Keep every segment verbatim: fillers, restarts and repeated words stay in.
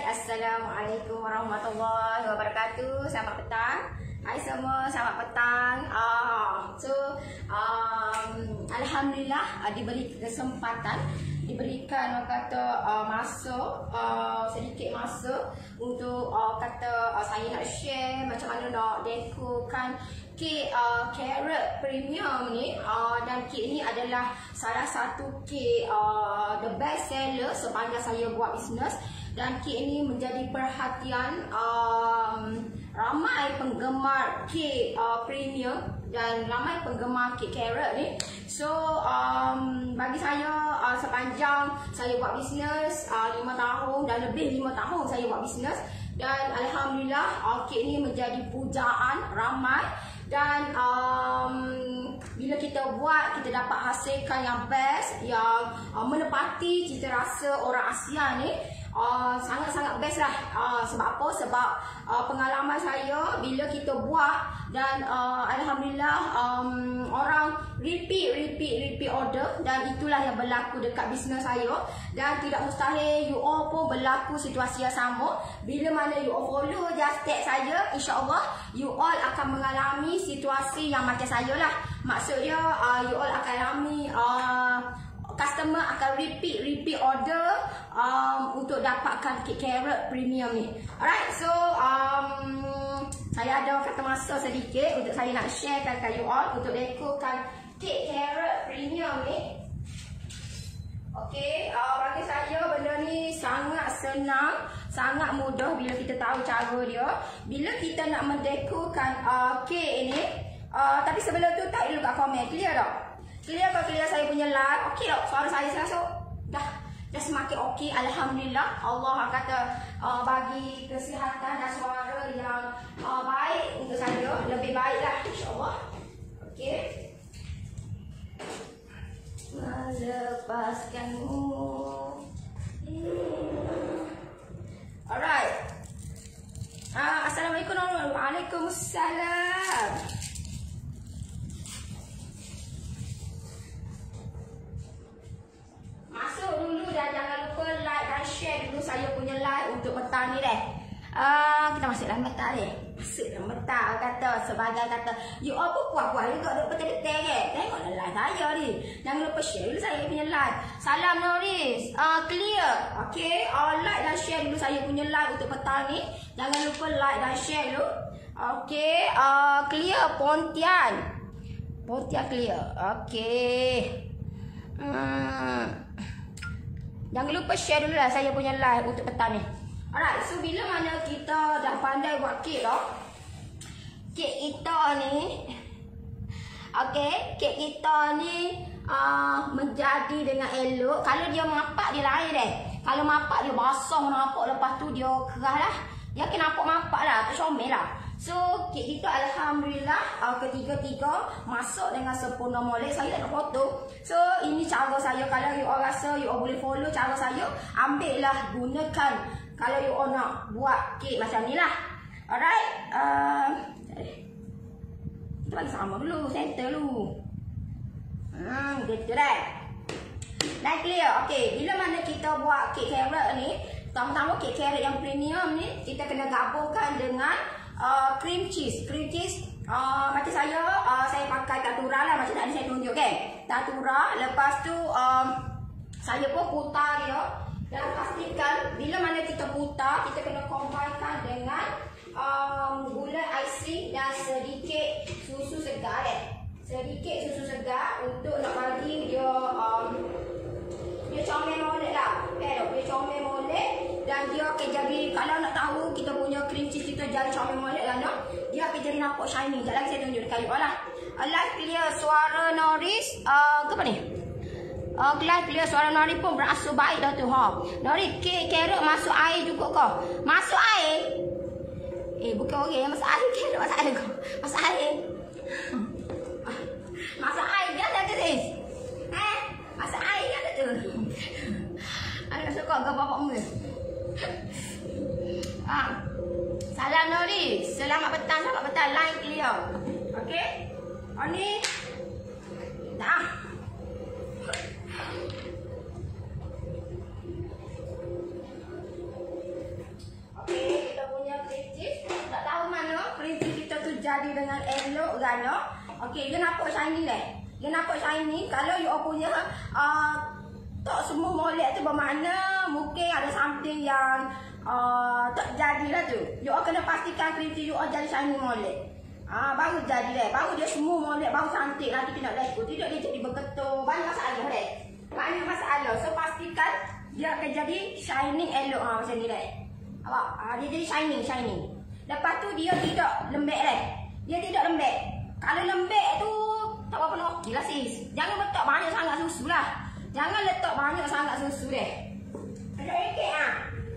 Alright, Assalamualaikum warahmatullahi wabarakatuh. Selamat petang. Hai semua, selamat petang. Uh, so, um, Alhamdulillah uh, diberi kesempatan, diberikan uh, kata uh, masuk, uh, sedikit masa untuk uh, kata uh, saya nak share macam mana nak dekorkan kek uh, carrot premium ni. Uh, dan kek ni adalah salah satu kek uh, the best seller sepanjang saya buat bisnes. Dan kek ini menjadi perhatian um, ramai penggemar kek uh, premium dan ramai penggemar kek carrot ni. So um, bagi saya uh, sepanjang saya buat bisnes uh, lima tahun dan lebih lima tahun saya buat bisnes, dan Alhamdulillah uh, kek ini menjadi pujaan ramai. Dan um, bila kita buat, kita dapat hasilkan yang best, yang uh, menepati cita rasa orang Asia ni. Uh, sangat-sangat best lah. Uh, sebab apa? Sebab uh, pengalaman saya bila kita buat dan uh, Alhamdulillah um, orang repeat, repeat, repeat order, dan itulah yang berlaku dekat bisnes saya. Dan tidak mustahil you all pun berlaku situasi yang sama. Bila mana you all follow just step saya, insyaAllah you all akan mengalami situasi yang macam saya lah. Maksudnya uh, you all akan alami uh, customer akan repeat repeat order um, untuk dapatkan kek carrot premium ni. Alright, so um, saya ada kata masa sedikit untuk saya nak sharekan ke you all untuk dekorkan kek carrot premium ni. Okey, uh, bagi saya benda ni sangat senang, sangat mudah bila kita tahu cara dia. Bila kita nak mendekorkan uh, kek ni, uh, tapi sebelum tu tak dulu kat komen, clear tak? Clear ke clear saya punya live? Okey tak? Suara saya rasa dah dah semakin okey. Alhamdulillah. Allah kata uh, bagi kesihatan dan suara yang uh, baik untuk saya. Lebih baiklah insya-Allah. Okey. Melepaskanmu. Alright. Uh, Assalamualaikum warahmatullahi wabarakatuh. Waalaikumsalam. Masuk dulu dan jangan lupa like dan share dulu saya punya live untuk petang ni deh. Uh, kita masuk dalam petang ni. Masuk dalam petang kata sebagai kata you all pun puas-puas juga duk betul-betul ke. Tengoklah live saya ni. Jangan lupa share dulu saya punya live. Salam Noris. Uh, clear. Okay. Uh, like dan share dulu saya punya live untuk petang ni. Jangan lupa like dan share dulu. Okay. Uh, clear Pontian. Pontian clear. Okay. Hmm. Jangan lupa share dulu lah saya punya live untuk petang ni. Alright, so bila mana kita dah pandai buat kek dah, kek kita ni, okay, kek kita ni uh, menjadi dengan elok. Kalau dia mapak dia lain deh. Kalau mapak dia basah nampak, lepas tu dia kerah lah. Dia kena nampak mapak lah, tak comel lah. So kek kita Alhamdulillah uh, ketiga-tiga masuk dengan sempurna molek. Saya nak foto. So ini cara saya. Kalau you all rasa you all boleh follow cara saya, ambil lah, gunakan. Kalau you all nak buat kek macam ni lah. Alright, uh, kita bagi sama dulu, center dulu. Hmm, gitu deh. Dah clear. Okay, bila mana kita buat kek carrot ni, pertama-tama kek carrot yang premium ni kita kena gabungkan dengan Uh, cream cheese, cream cheese uh, macam saya, uh, saya pakai tatura lah, macam tadi saya tunjuk kan, tatura. Lepas tu um, saya pun putar dia. Dan pastikan bila mana kita putar, kita kena combinekan dengan um, gula icing dan sedikit susu segar eh. Sedikit susu segar untuk nak bagi dia um, dia comel molek lah. Eh, dia comel molek. Dan dia akan jadi, kalau nak tahu kita punya cream cheese kita jadi comel molek lah, no? Dia akan jadi nampak shiny. Sekejap lagi saya tunjuk dekat you all lah. Live clear suara Noris. Uh, ke apa ni? Uh, live clear suara Noris pun berasa baik dah tu. Ha. Noris, kek carrot masuk air juga kau? Masuk air? Eh, bukan orang yang masuk air. Carrot masuk air kau? Masuk air? Masuk air dia ada ke sis? Eh? Masuk air dia ada tu? Aku suka ke bapak mu? Ah. Salam Nori. Selamat petang, selamat petang. Line clear. Okey. Oh ni. Dah. Okey, dia nampak shiny dah. Dia nampak shiny. Kalau you all punya uh, tak semua molek tu bermakna mungkin ada something yang uh, tak jadilah tu. You all kena pastikan cream cheese you all jadi shiny molek. Ah, baru jadi dah. Baru dia semua molek baru cantik nanti kena lekuk. Tidak dia jadi berketul. Banyak masalah dah. Banyak masalah. So pastikan dia akan jadi shining elok ha, macam ni dah. Awak, ah, dia jadi shining, shining. Lepas tu dia tidak lembek dah. Dia tidak lembek. Kalau lembek tu tak apa nak. Gila sis. Jangan letak banyak sangat susu lah. Jangan letak banyak sangat susu deh. Ada ekek ah.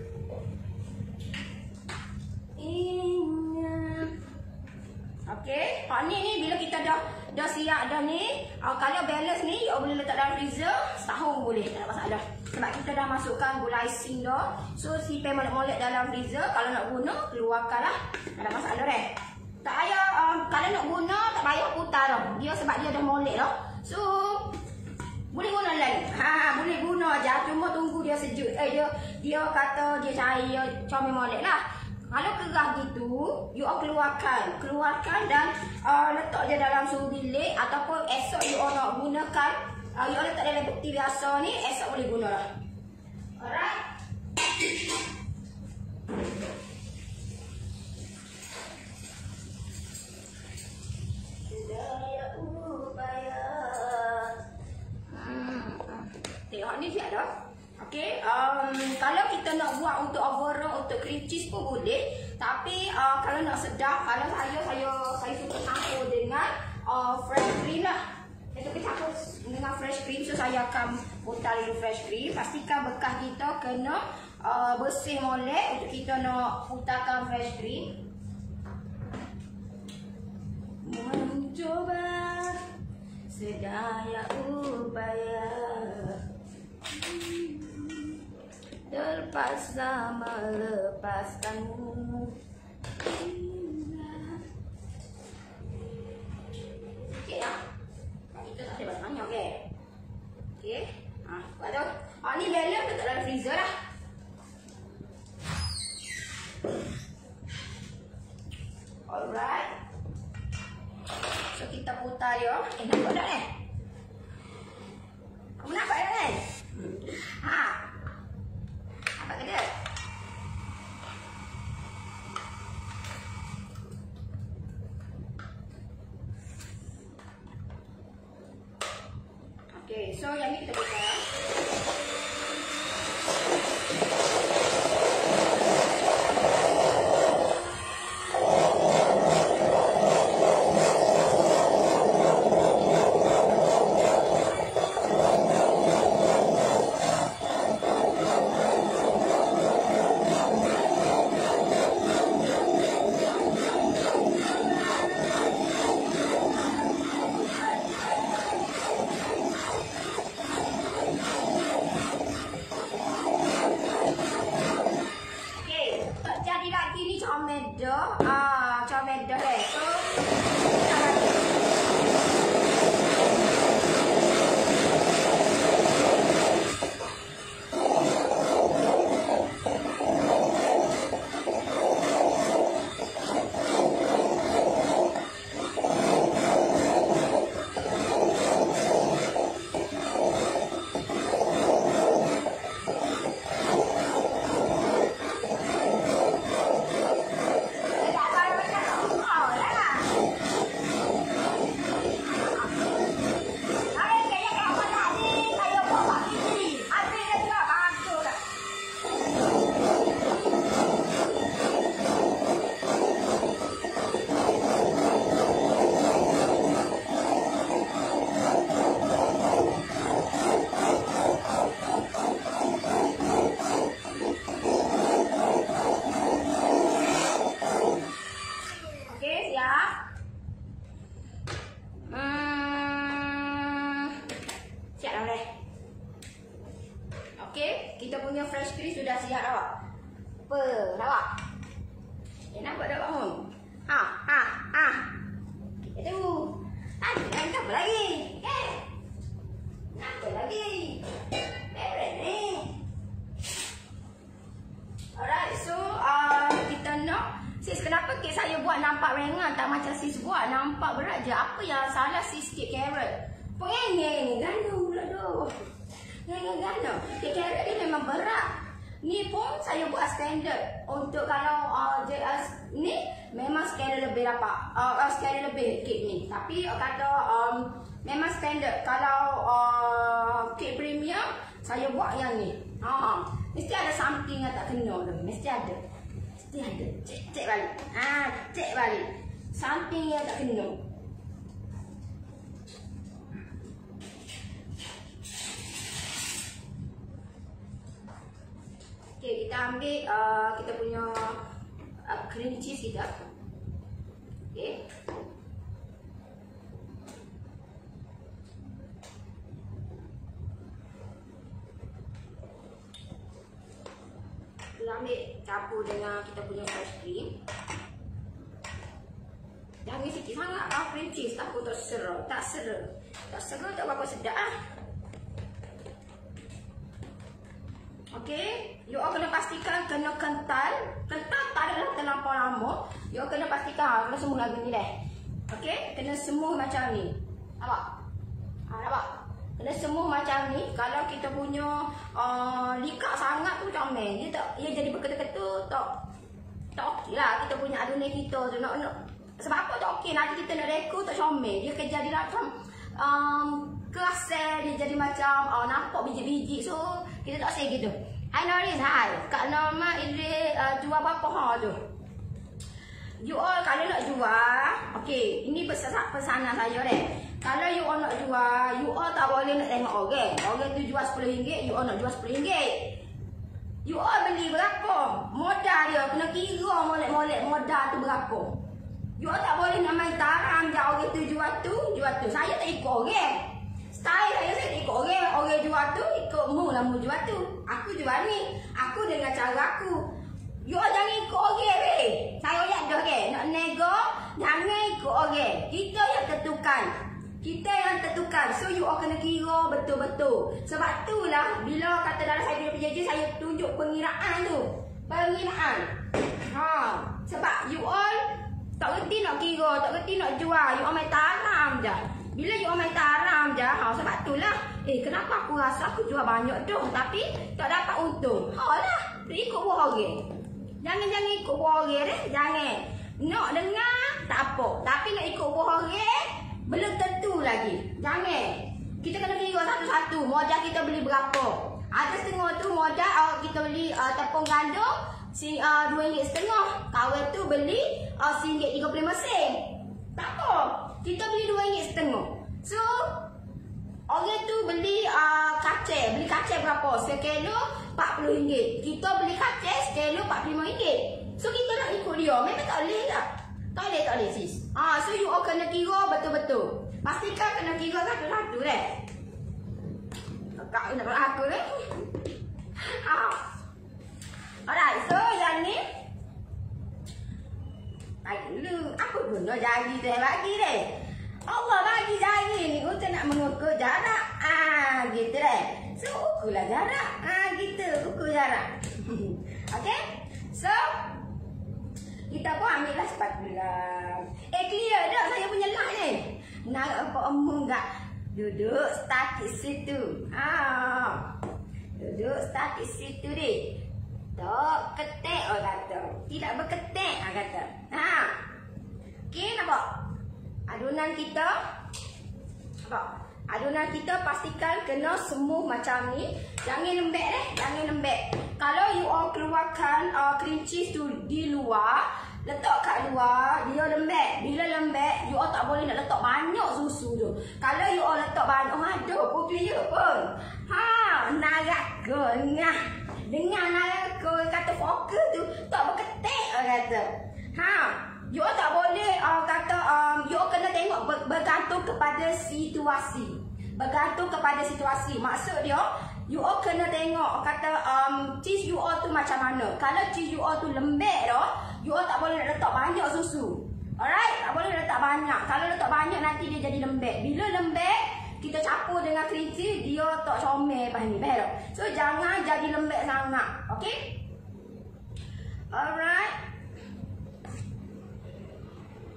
Ingat. Okey. Hak ni ni bila kita dah dah siap dah ni, uh, kalau balance ni you boleh letak dalam freezer setahun boleh, tak ada masalah. Sebab kita dah masukkan gula icing dah. So simpan molek-molek dalam freezer. Kalau nak guna keluarkanlah. Tak ada masalah deh. Tak payah um, kalau nak guna tak payah putar dah. Dia sebab dia dah molek dah. So boleh guna lagi. Ha, boleh guna aja. Cuma tunggu dia sejuk. Eh dia dia kata dia cahaya comel molek lah. Kalau kerah gitu, you all keluarkan. Keluarkan dan uh, letak dia dalam suhu bilik ataupun esok you all nak gunakan, uh, you all letak dalam peti biasa ni, esok boleh guna lah. Alright. Tengok ni siap dah. Okey, um, kalau kita nak buat untuk overall untuk cream cheese pun boleh. Tapi uh, kalau nak sedap, kalau saya saya saya suka campur dengan uh, fresh cream lah. Saya suka campur dengan fresh cream, so saya akan putar dulu fresh cream. Pastikan bekas kita kena uh, bersih molek untuk kita nak putarkan fresh cream. Mencoba sedaya upaya terpaksa melepaskanmu. Okey ya. Kita tak ada banyak okey. Okey. Ah, buat tu. Ah ni balance letak dalam freezer lah. Alright. So kita putar dia. Eh nampak tak ni? Kamu nampak tak ni? Ha. Apa kena? Okey, so yang ni kita buka. Kita punya fresh cream sudah siap awak. Apa? Awak? Eh, nampak tak bangun? Ha, ha, ha. Itu. Tadi kan apa lagi? Eh. Apa lagi? Beret ni. Alright, so uh, kita nak sis, kenapa kek saya buat nampak ringan, tak macam sis buat. Nampak berat je. Apa yang salah sis sikit carrot? Pengengeng ni, gandum pula tu. Gandum-gandum. Sikit carrot ni memang berat. Ni pun saya buat standard. Untuk kalau uh, J S ni, memang skala lebih dapat. Uh, skala lebih kek ni. Tapi uh, kata um, memang standard. Kalau uh, kek premium, saya buat yang ni. Ha, mesti ada something yang tak kena tu. Mesti ada. Mesti ada. Cek, cek balik. Ah, ha, cek balik. Something yang tak kena. Okay, kita ambil uh, kita punya uh, cream cheese kita. Okay. Kita ambil campur dengan kita punya fresh cream. Jangan sikit sangat lah cream cheese, takut tak sera, tak sera. Tak sera tak berapa sedap ah. Okey, you all kena pastikan kena kental. Kental tak adalah terlampau lama. You all kena pastikan kena semua lagi ni deh. Okey, kena semua macam ni. Nampak? Ha, nampak? Kena semua macam ni. Kalau kita punya uh, likat sangat tu comel. Dia tak, dia jadi berketul-ketul tak tak okey lah. Kita punya adunan kita tu nak, nak sebab apa tak okey, nanti kita nak rekod tak comel. Dia akan jadi macam um, kerasa, dia jadi macam uh, nampak biji-biji. So kita tak say gitu. Hai Noris, hai. Kak Norma Idris uh, jual berapa ha tu? You all kalau nak jual, okey, ini pesanan saya deh. Kalau you all nak jual, you all tak boleh nak tengok orang. Orang tu jual sepuluh ringgit, you all nak jual sepuluh ringgit. You all beli berapa? Modal dia kena kira molek-molek modal tu berapa. You all tak boleh nak main taram je orang tu jual tu, jual tu. Saya tak ikut orang. Style saya saya tak ikut orang. Orang jual tu ikut mu lah mu jual tu. Aku jual ni. Aku dengan cara aku. You all jangan ikut orang weh. Saya lihat dah ke. Nak nego, jangan ikut orang. Kita yang tentukan. Kita yang tentukan. So you all kena kira betul-betul. Sebab tu lah bila kata dalam saya punya P J J saya tunjuk pengiraan tu. Pengiraan. Ha, sebab you all tak reti nak kira, tak reti nak jual. You all main taram je. Bila you all main taram je, ha, sebab tu lah. Eh, kenapa aku rasa aku jual banyak tu tapi tak dapat untung? Ha lah, ikut buah orang. Jangan-jangan ikut buah orang deh. Jangan. Nak dengar, tak apa. Tapi nak ikut buah orang, belum tentu lagi. Jangan. Kita kena kira satu-satu. Modal kita beli berapa. Ada setengah tu modal uh, kita beli uh, tepung gandum si uh, dua ringgit setengah. Kawan tu beli uh, satu ringgit tiga puluh lima sen. Tak apa. Kita beli dua ringgit setengah. So, orang tu beli uh, kacang. Beli kacang berapa? Sekilo empat puluh ringgit. Kita beli kacang sekilo empat puluh lima ringgit. So, kita nak ikut dia. Memang tak boleh tak? Tak boleh, tak boleh sis. Ah, so, you all kena kira betul-betul. Pastikan kena kira satu-satu deh. Kak nak buat aku deh. Ah. Alright, so yang ni bagi dulu. Apa guna jari tu bagi deh. Allah bagi jari ni untuk nak mengukur jarak. Ah, gitu deh. So, ukurlah jarak. Ah, gitu. Ukur jarak. Okay? So, kita pun ambil lah spatula. Eh, clear tak saya punya lah ni? Nak apa omong tak? Duduk start di situ. Ah. Duduk start di situ deh. Tak ketek orang kata. Tidak berketek orang kata. Ha. Okey, nampak? Adunan kita. Nampak? Adunan kita pastikan kena semua macam ni. Jangan lembek deh, jangan lembek. Kalau you all keluarkan uh, cream cheese tu di luar, letak kat luar, dia lembek. Bila lembek, you all tak boleh nak letak banyak susu tu. Kalau you all letak banyak, oh aduh, pun clear pun. Ha, naraka ngah. Dengar naraka kata fokus tu, tak berketek orang kata. Ha, you all tak boleh uh, kata, um, you all kena tengok ber bergantung kepada situasi. Bergantung kepada situasi. Maksud dia, you all kena tengok kata um, cheese you all tu macam mana. Kalau cheese you all tu lembek dah, you all tak boleh letak banyak susu. Alright, tak boleh letak banyak. Kalau letak banyak nanti dia jadi lembek. Bila lembek, kita campur dengan cream cheese, dia tak comel pas ni. Faham tak? So jangan jadi lembek sangat. Okay? Alright.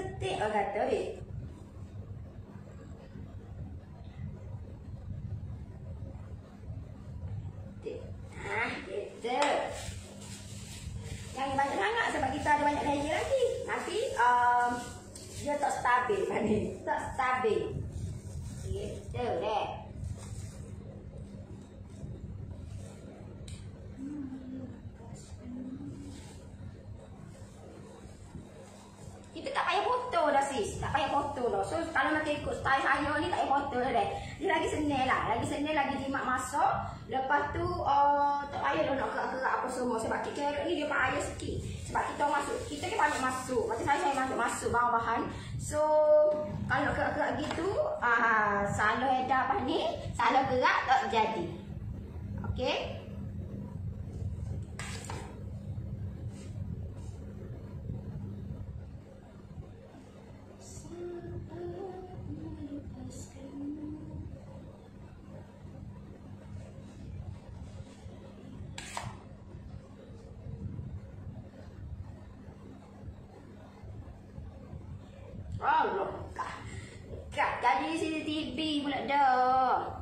setik orang kata dek. Nah, gitu. Jangan banyak sangat sebab kita ada banyak layer lagi. Nanti um, dia tak stabil kan ni. Tak stabil. Gitu dek. Kita tak payah foto dah sis. Tak payah foto dah. So kalau nak ikut style saya ni tak payah foto dah dek. Dia lagi senil lah. Lagi senil lagi jimat masuk. Lepas tu uh, tak payah dah nak gerak-gerak apa semua. Sebab kita ni dia payah sikit. Sebab kita masuk. Kita ni banyak masuk. Macam saya saya masuk-masuk bahan-bahan. So kalau nak gerak-gerak gitu. Uh, salah edah apa ni. Salah gerak tak jadi. Okay. Allah, kak, kak jadi C C T V pula dah.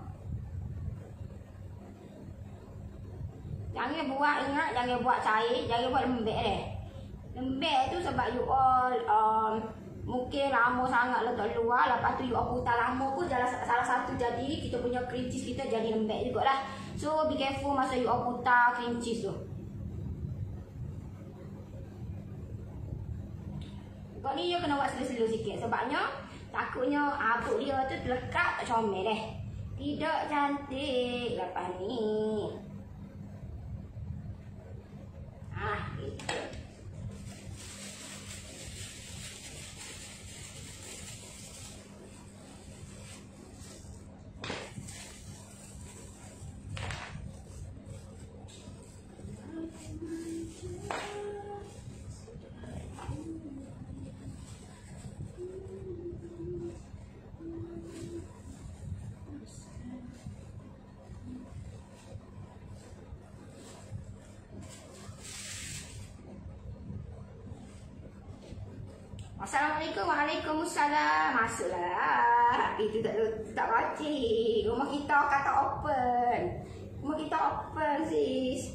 Jangan buat ingat, jangan buat cair, jangan buat lembek deh. Lembek tu sebab you all um, mungkin lama sangat letak luar, lepas tu you all putar lama pun salah, salah satu jadi kita punya cream cheese kita jadi lembek jugalah. So be careful masa you all putar cream cheese tu. Kau ni you kena buat slow-slow sikit sebabnya takutnya abuk dia tu terlekat tak comel deh. Tidak cantik lepas ni. Ah, gitu. Assalamualaikum, waalaikumsalam. Masuklah. Itu tak tak baca. Rumah kita kata open. Rumah kita open sis.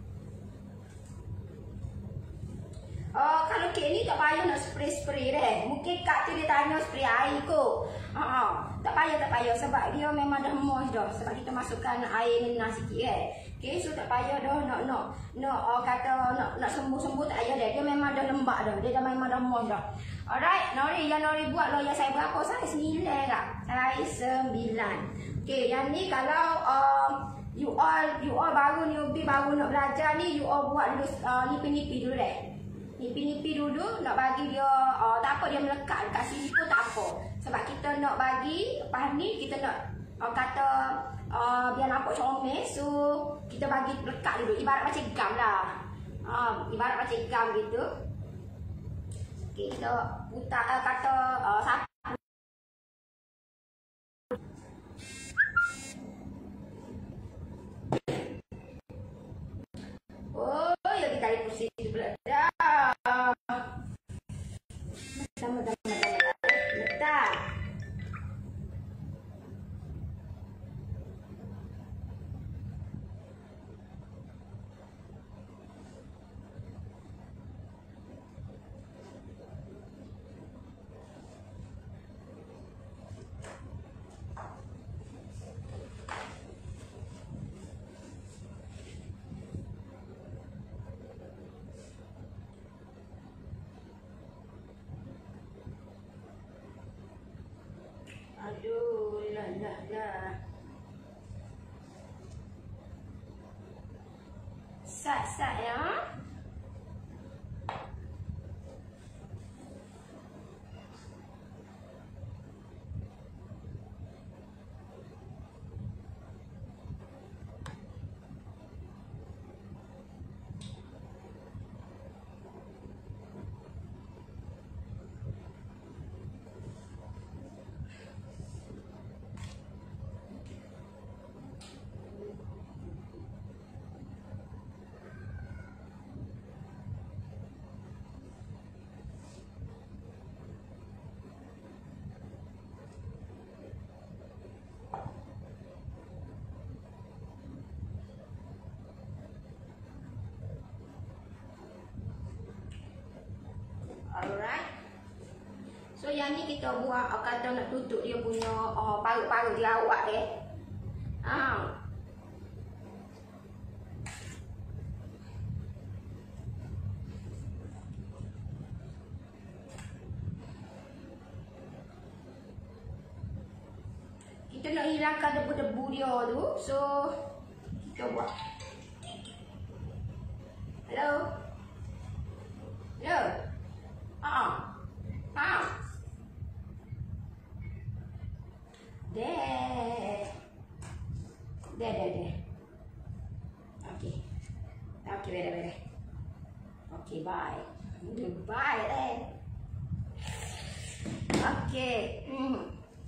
Oh, kalau kek ni tak payah nak spray-spray deh. Mungkin kak tu dia tanya spray air kot. Ha ah, tak payah tak payah sebab dia memang dah moist dah. Sebab kita masukkan air minyak sikit eh. Okay, so tak payah dah nak nak nak oh, kata nak nak sembuh-sembuh tak payah dah. Dia memang dah lembab dah. Dia dah memang dah moist dah. Alright, Nori, yang Nori buat loyal saya berapa? Saya sembilan tak? Saya sembilan. Okay, yang ni kalau um, you all you all baru newbie baru nak belajar ni, you all buat dulu uh, nipi-nipi dulu deh. Nipi-nipi dulu nak bagi dia uh, tak apa dia melekat dekat sini pun tak apa. Sebab kita nak bagi lepas ni kita nak uh, kata uh, biar nampak comel, so kita bagi lekat dulu ibarat macam gam lah. Uh, ibarat macam gam gitu. Okay, kita putar uh, kata uh, sapu. Oh, ya kita tarik kursi pula dah. Sama-sama letak. Aduh, lah lah lah. Sat-sat ya. yang ni kita buat uh, kata nak tutup dia punya uh, parut-parut dia awak eh. Ha. Kita nak hilangkan debu-debu dia tu. So kita buat. Hello. Hello. Ah. Ah. Deh. Deh, deh, deh. Okey. Okey, bere, bere. Okey, bye. Goodbye, eh. Okey. Hmm.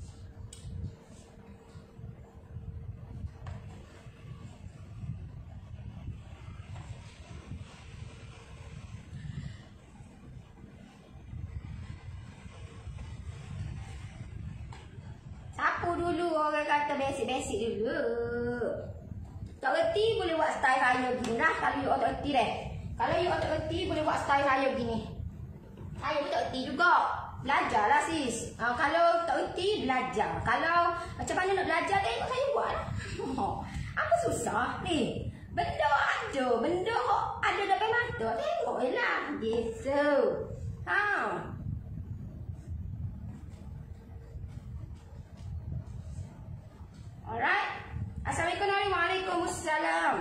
Sapu dulu, orang kata basic-basic dulu. Tak erti boleh buat style saya begini lah. Kalau you tak erti deh. Kalau you tak erti boleh buat style saya begini. Saya pun tak erti juga. Belajarlah sis. Ha, kalau tak erti belajar. Kalau macam mana nak belajar, tengok saya buat lah. Apa susah ni? Benda ada. Benda ada depan mata. Tengok je lah. Gitu. Ha. Alright. Assalamualaikum warahmatullahi wabarakatuh.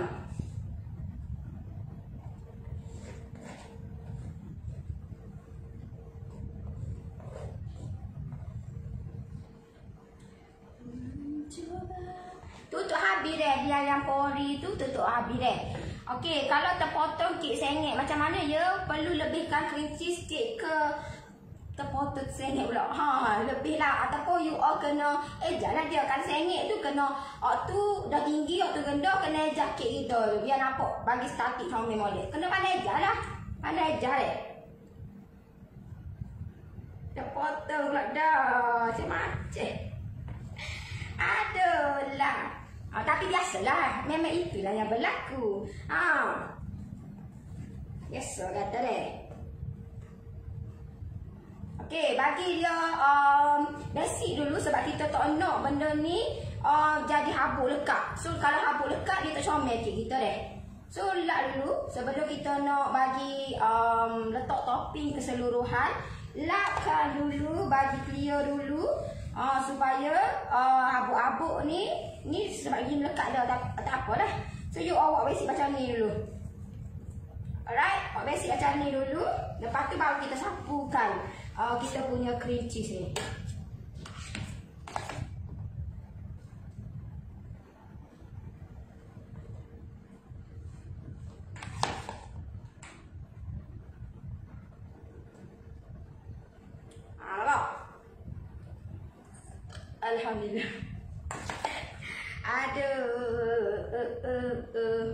Tutup habis deh dia yang pori tu, tutup habis deh. Okey, kalau terpotong kek sengit macam mana ya? Perlu lebihkan kerinci sikit ke terpotong sengit pula. Ha, lebih lah. Ataupun you all kena eh jangan dia kan sengit tu kena oh, tu dah tinggi, oh, tu rendah, kena ejah kek kita tu biar nampak bagi statik sama molek. Kena pandai ejah lah. Pandai ejah deh. Terpotong pula dah. Macam-macam. Adulah. Ha, tapi biasalah. Memang itulah yang berlaku. Ha. Biasa kata deh. Okey, bagi dia um, basic dulu sebab kita tak nak benda ni uh, jadi habuk lekat. So kalau habuk lekat dia tak comel kita deh. So lap dulu sebelum kita nak bagi um, letak topping keseluruhan, lapkan dulu, bagi clear dulu uh, supaya uh, habuk-habuk ni ni sebab dia melekat dah tak, tak apa dah. So you awak basic macam ni dulu. Alright, awak basic macam ni dulu. Lepas tu baru kita sapukan Uh, kita punya cream cheese ni. Alhamdulillah. Alhamdulillah. Aduh. Uh, uh, uh.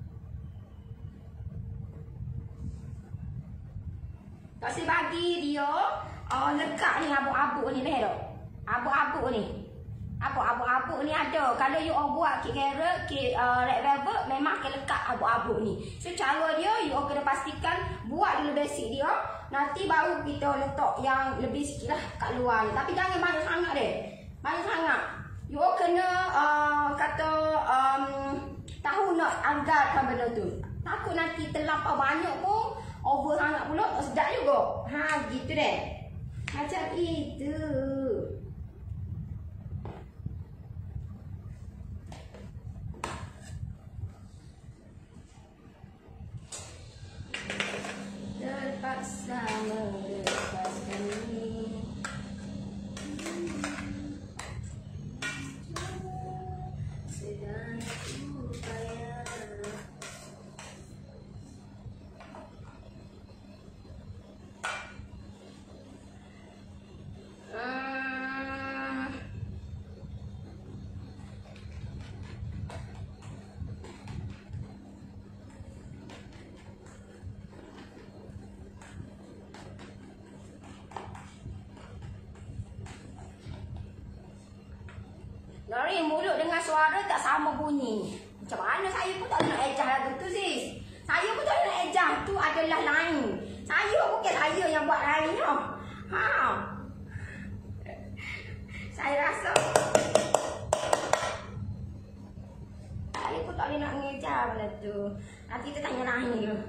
Kasi bagi dia uh, lekat ni abuk-abuk ni dah. Abuk-abuk ni. Abuk-abuk-abuk ni ada. Kalau you all buat kek carrot, kek uh, red velvet memang akan lekat abuk-abuk ni. So cara dia you all kena pastikan buat dulu basic dia. Nanti baru kita letak yang lebih sikit lah kat luar ni. Tapi jangan banyak sangat deh. Banyak sangat. You all kena uh, kata um, tahu nak anggarkan benda tu. Takut nanti terlampau banyak pun over sangat pula tak sedap juga. Ha, gitu deh. Macam itu. Terpaksa melepaskan ini. Sedang upaya. Lari mulut dengan suara tak sama bunyi. Macam mana saya pun tak nak ejah lagu tu sis. Saya pun tak nak ejah. Tu adalah lain. Saya bukan saya yang buat lain tau. Ha. Saya rasa saya pun tak boleh nak mengejar benda tu. Nanti kita tanya Rahim dulu.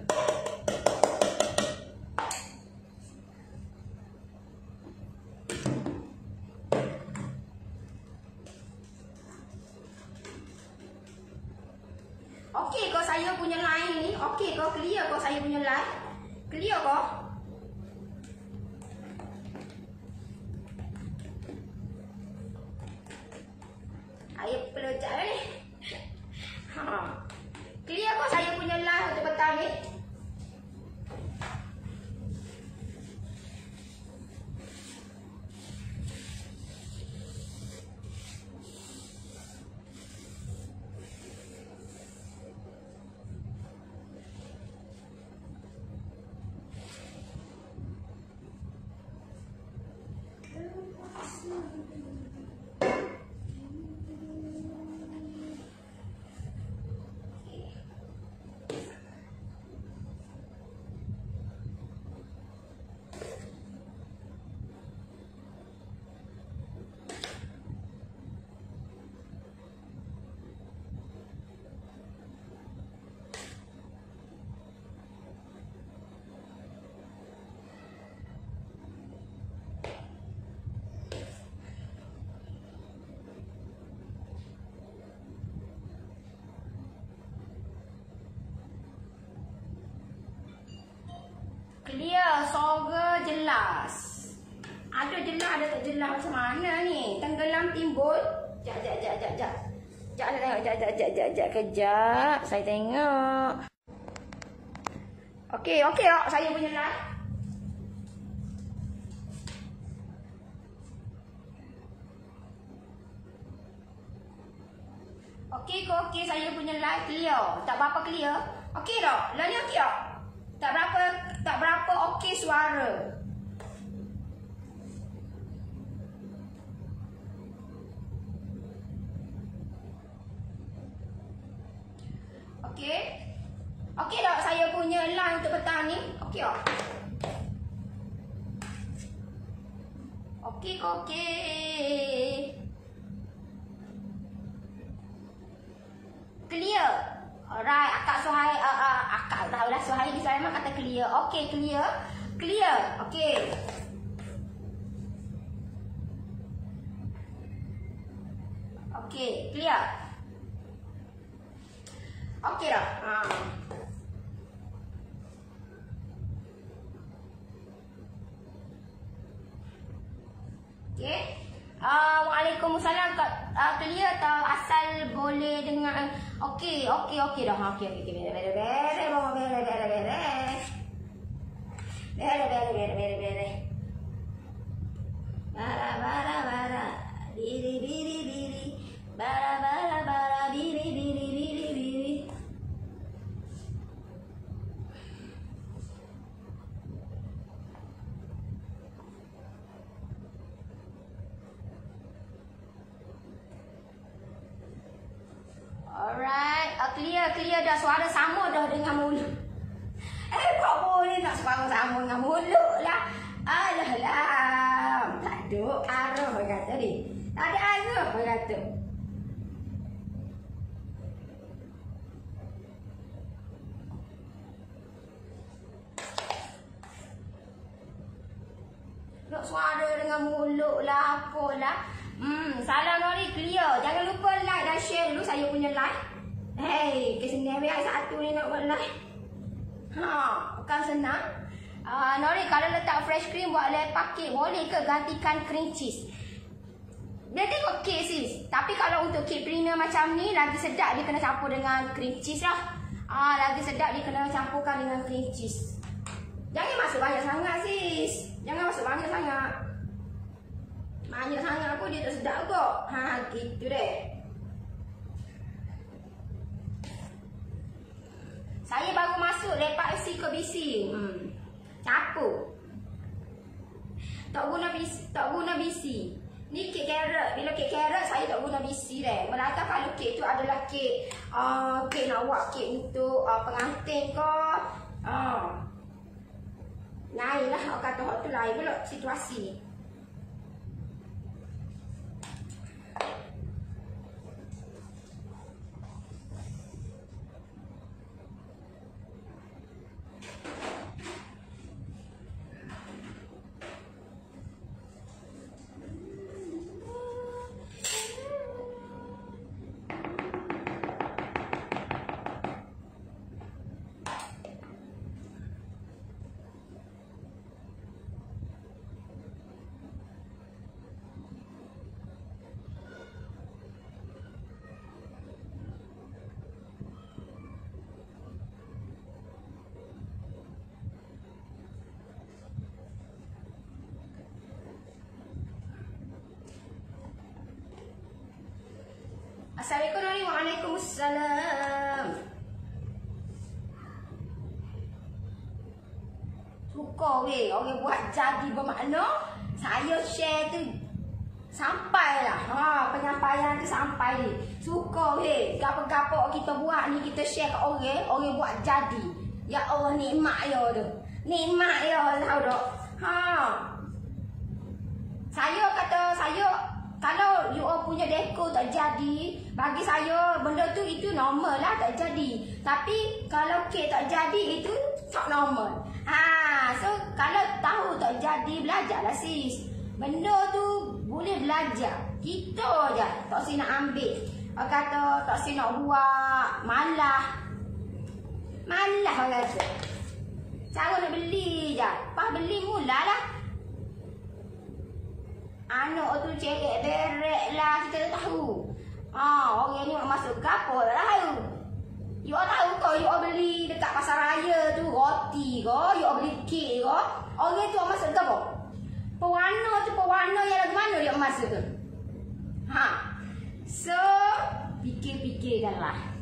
Okey kau saya punya line ni? Okey kau clear kau saya punya line? Clear kau? Ayo pelajak ni. Ha. Clear kau saya punya line untuk petang ni? Clear, suara jelas. Ada jelas, ada tak jelas macam mana ni? Tenggelam timbul. Jap, jap, jap, jap, jap. Jap, saya tengok. Jap, jap, jap, jap, jap. Kejap. Saya tengok. Okey, okey tak? Saya punya live. Okey ke okey saya punya live clear? Tak berapa clear? Okey tak? Lah ni okey tak? Tak berapa tak berapa okey suara. Okey. Okey tak saya punya line untuk petang ni? Okey tak? Okey ke okey? Clear. Alright, akak Suhail, uh, uh, akak tahulah Suhail di Sulaiman kata clear. Okey, clear. Clear. Okey. Okey, clear. Okey dah. Ha. Okey. Uh, Waalaikumsalam. Uh, clear tak? Asal boleh dengar. Okey, okey, okey dah. Okey, okey, okey. Bere, bere, bere, bere, bere, bere, bere. Bere, bere, bere, bere, bere. Bara, bara, bara. Biri, biri, biri. Bara, bara, bara. Biri, biri, biri, biri. Alright, uh, clear, clear dah. Suara sama dah dengan mulut. Eh, kok boleh nak suara sama dengan mulut lah. Alah lah. Tak ada arah orang kata ni. Tak ada arah orang kata. Nak suara dengan mulut lah, apalah. Hmm, salam Nori clear. Jangan lupa like dan share dulu saya punya live. Hey, kesenian biar satu ni nak buat live. Ha, bukan senang. Uh, Nori kalau letak fresh cream buat lepak kek boleh ke gantikan cream cheese? Dia tengok kek sis. Tapi kalau untuk kek premium macam ni lagi sedap dia kena campur dengan cream cheese lah. Ah, lagi sedap dia kena campurkan dengan cream cheese. Jangan masuk banyak sangat sis. Jangan masuk banyak sangat. Banyak sangat pun dia tak sedap kok. Ha, gitu deh. Saya baru masuk lepak isi ke B C. Hmm. Campur. Tak guna B C, tak guna B C. Ni kek carrot. Bila kek carrot saya tak guna B C deh. Melata kalau kek tu adalah kek uh, kek nak buat kek untuk uh, pengantin ke. Uh. Lain lah. Orang kata hot tu lain pula situasi ni. Assalamualaikum warahmatullahi wabarakatuh. Suka weh orang buat jadi bermakna. Saya share tu sampailah. Ha, penyampaian tu sampai ni. Suka weh. Gapo-gapo kita buat ni kita share ke orang, orang buat jadi. Ya Allah, nikmat ya tu. Nikmat ya tahu tak? Ha. Saya kata saya kalau you all punya dekor tak jadi, bagi saya benda tu itu normal lah tak jadi. Tapi kalau kek tak jadi itu tak normal. Ha, so kalau tahu tak jadi belajarlah sis. Benda tu boleh belajar. Kita je tak si nak ambil. Kata tak si nak buat, malah. Malah orang kata. Cara nak beli je. Pas beli mulalah. Anak tu cerek berek lah, kita tak tahu. Ha, orang ni masuk gapo tak tahu. You all tahu ke you all beli dekat pasar raya tu roti ke, you all beli kek ke, orang tu masuk gapo? Pewarna tu pewarna yang lagu mana dia masuk tu? Ha. So, fikir-fikirkanlah.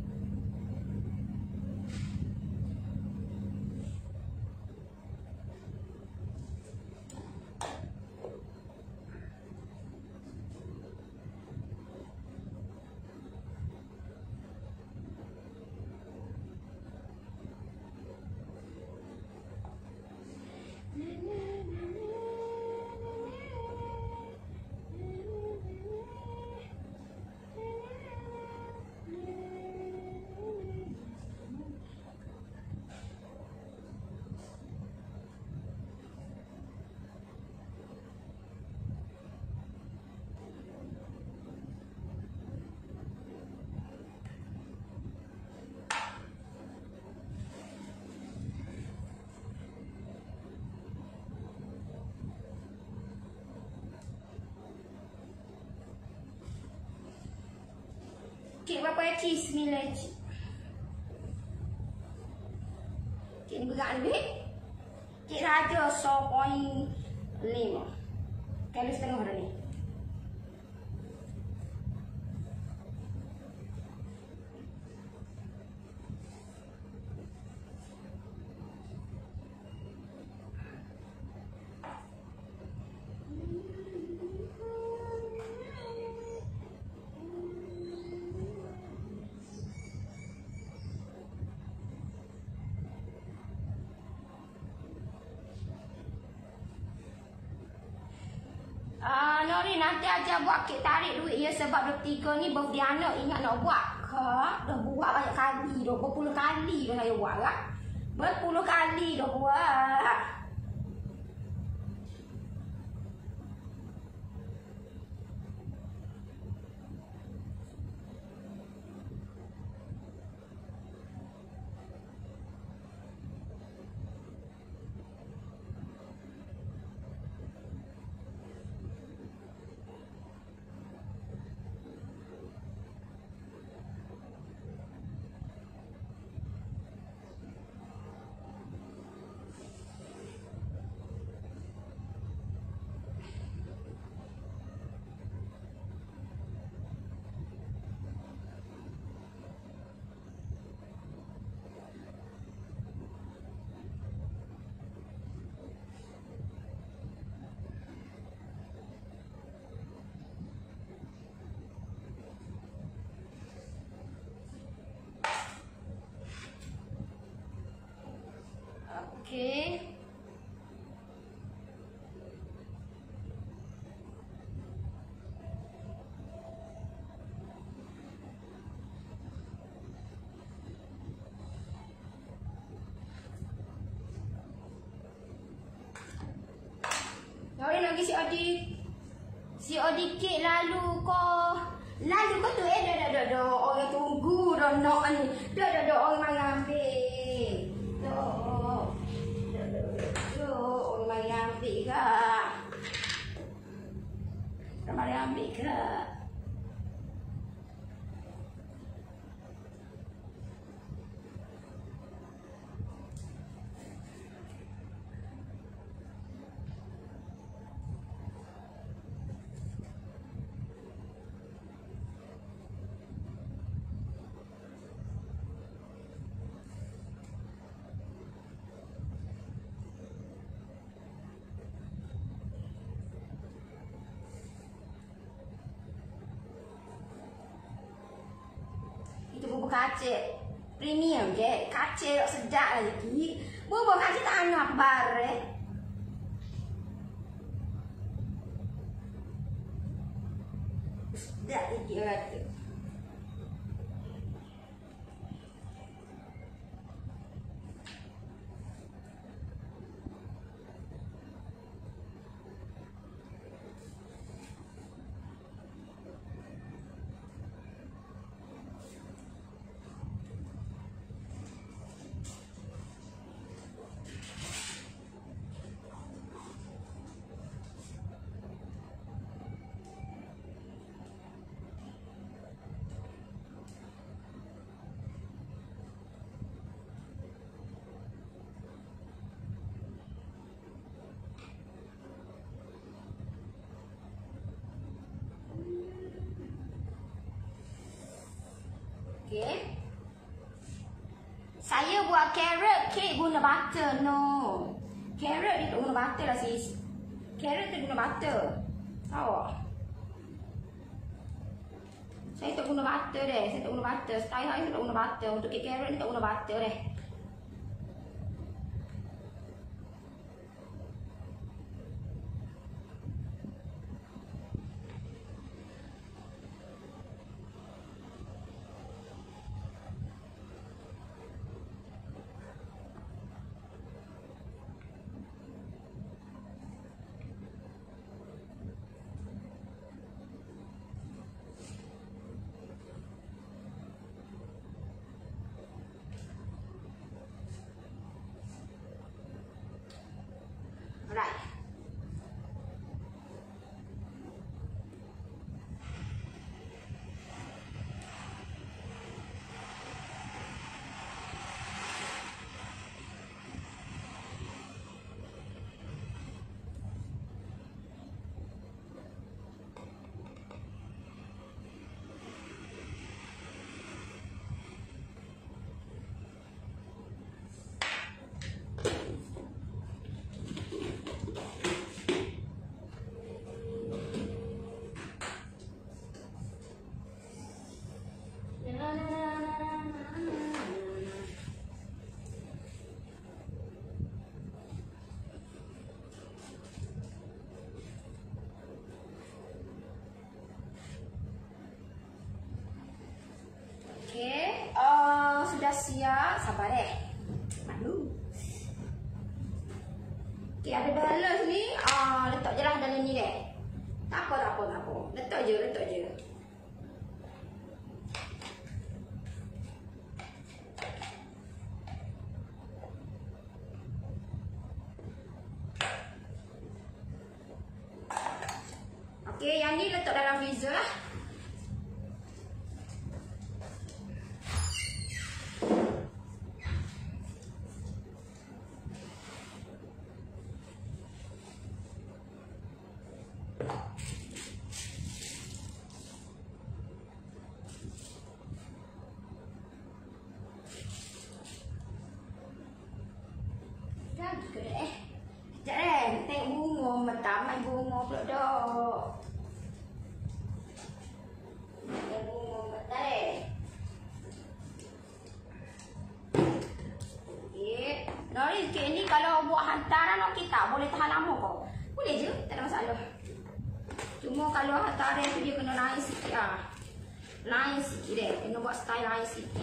Cik berapa lagi? Sembilan cik. Cik ni berat lebih. Cik raja so point lima. Kalau setengah dah ni. Ah, Nori nanti aja buat kek tarik duit ya sebab dua puluh tiga ni birthday anak ingat nak buat. Kak, dah buat banyak kali dah, berpuluh kali dah saya buat lah. Berpuluh kali dah buat. Okey. Kau nak pergi si Odi. Si Odi kek lalu kau. Lalu kau tu eh dah dah dah dah orang tunggu dah nak ni. Dah dah dah orang mai ambil. Dah. Mari ambil ke? Mari ambil ke? bubur kacang premium je. Kacang sedap lagi. Bubur kacang tak nak bare. Sedap lagi kata. Okay. Saya buat carrot cake guna butter. No. Carrot dia tak guna butter lah sis. Carrot tu guna butter. Tahu? Saya tak guna butter deh. Saya tak guna butter. Style saya tak guna butter. Untuk cake carrot ni tak guna butter deh. Right. Okey, uh, sudah siap. Sabar eh. Aduh. Okey, ada balance ni. Ah, uh, letak je lah dalam ni deh. Tak apa, tak apa, tak apa. Letak je, letak je. Okey, yang ni letak dalam freezer lah. Taman bunga pula dok. Taman bunga betul eh. Okey. Nori sikit ni kalau buat hantaran orang kita boleh tahan lama kok. Boleh je, tak ada masalah. Cuma kalau hantaran tu dia kena lain sikit ah. Lain sikit deh. Kena buat style lain sikit.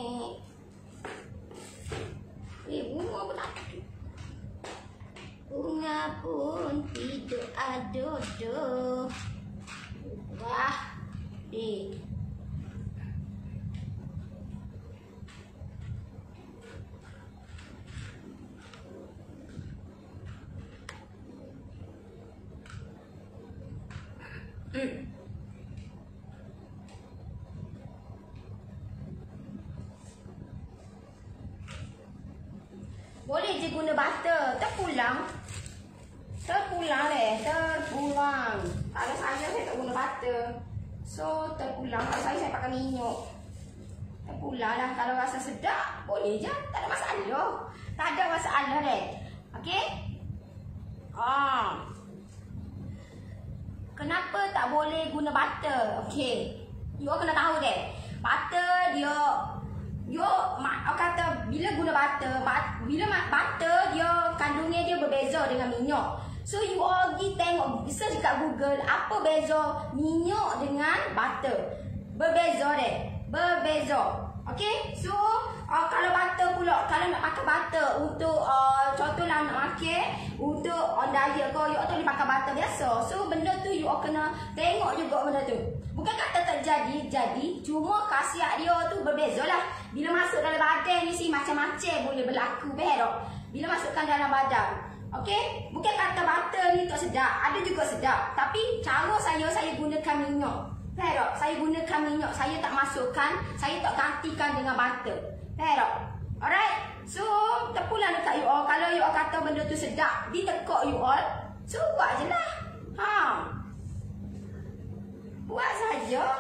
Eh, bunga pun tak. Bunga pun hidup aduh-duh. Wah, di. Hmm. Boleh je guna butter, terpulang. Terpulang deh, terpulang. Kalau saya saya tak guna butter. So terpulang. Kalau saya saya pakai minyak. Terpulang lah. Kalau rasa sedap, boleh je. Tak ada masalah. Tak ada masalah deh. Okey? Ah. Kenapa tak boleh guna butter? Okey. You kena tahu deh. Butter dia Yo, mak kata bila guna butter, bat, bila mak butter dia kandungnya dia berbeza dengan minyak. So you all pergi tengok, search kat Google apa beza minyak dengan butter. Berbeza deh, berbeza. Okay, so uh, kalau butter pula, kalau nak pakai butter untuk uh, contohlah nak makan untuk on diet kau, you all tak boleh pakai butter biasa. So benda tu you all kena tengok juga benda tu. Bukan kata tak jadi, jadi cuma khasiat dia tu berbeza lah. Bila masuk dalam badan ni si macam-macam boleh berlaku berok. Bila masukkan dalam badan. Okay, bukan kata butter ni tak sedap, ada juga sedap. Tapi cara saya, saya gunakan minyak. Berok, saya gunakan minyak, saya tak masukkan, saya tak gantikan dengan butter. Berok. Alright, so tepulah dekat you all. Kalau you all kata benda tu sedap, ditekuk you all, so buat je lah. Ha. Buat saja.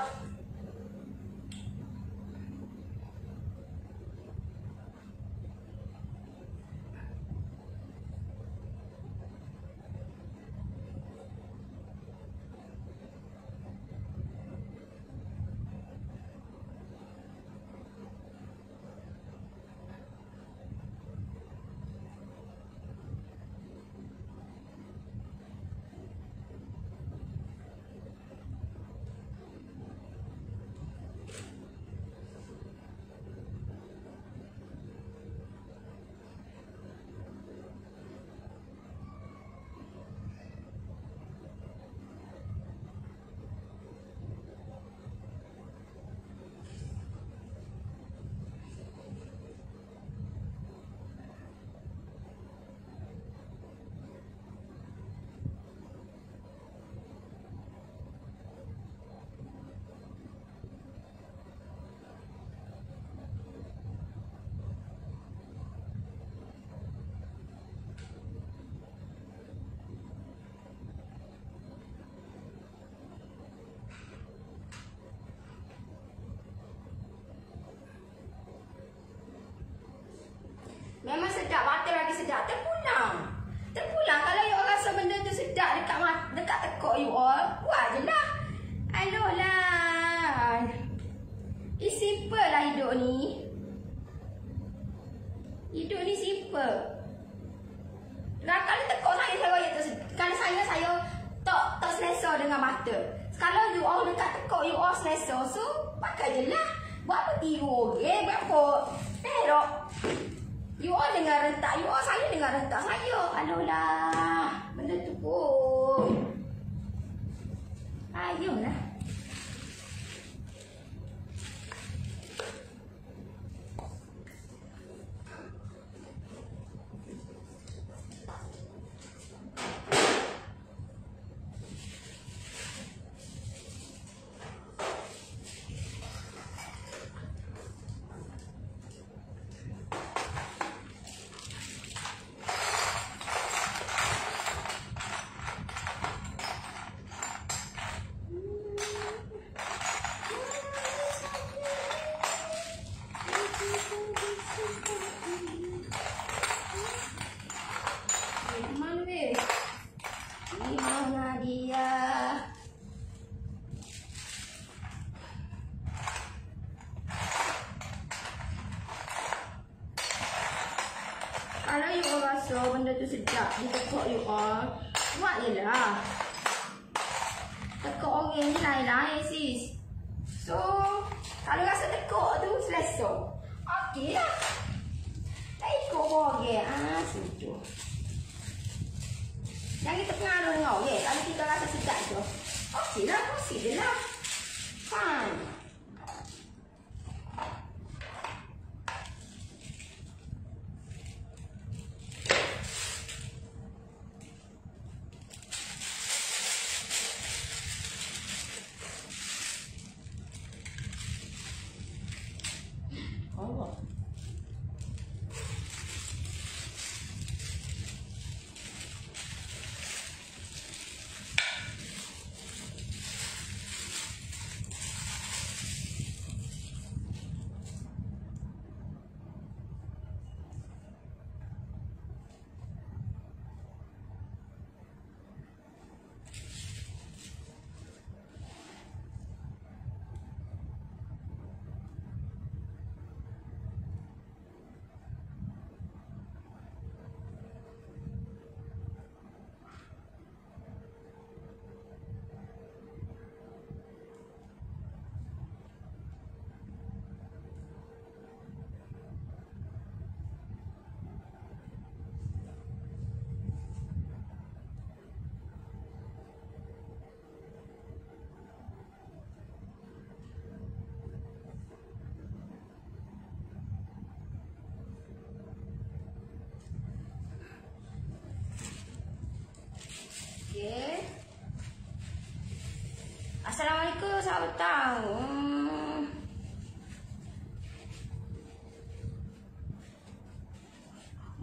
Memang sedap, butter lagi sedap. Terpulang. Terpulang. Kalau you all rasa benda tu sedap dekat dekat tekuk you all, buat je lah. Aloh lah. It's simple lah hidup ni. Hidup ni simple. Dan kalau tekuk saya, saya raya tu sedap. Kalau saya, saya tak, tak selesa dengan butter. Kalau you all dekat tekuk you all selesa, so pakai je lah. Buat apa tiru orang? Eh, buat apa? Terok. You all dengar rentak, you all saya dengar rentak saya. Aduh lah, benda tu pun. Ayolah. Kalau you all rasa benda tu sedap ditekuk you all, buat je lah. Tekuk orang ni lain-lain sis. So, kalau rasa tekuk tu selesa, okey lah. Tak ikut orang. Ah, setuju. Jangan kita pengaruh dengan orang. Kalau kita rasa sedap tu, okey lah, kongsi je lah. Fine.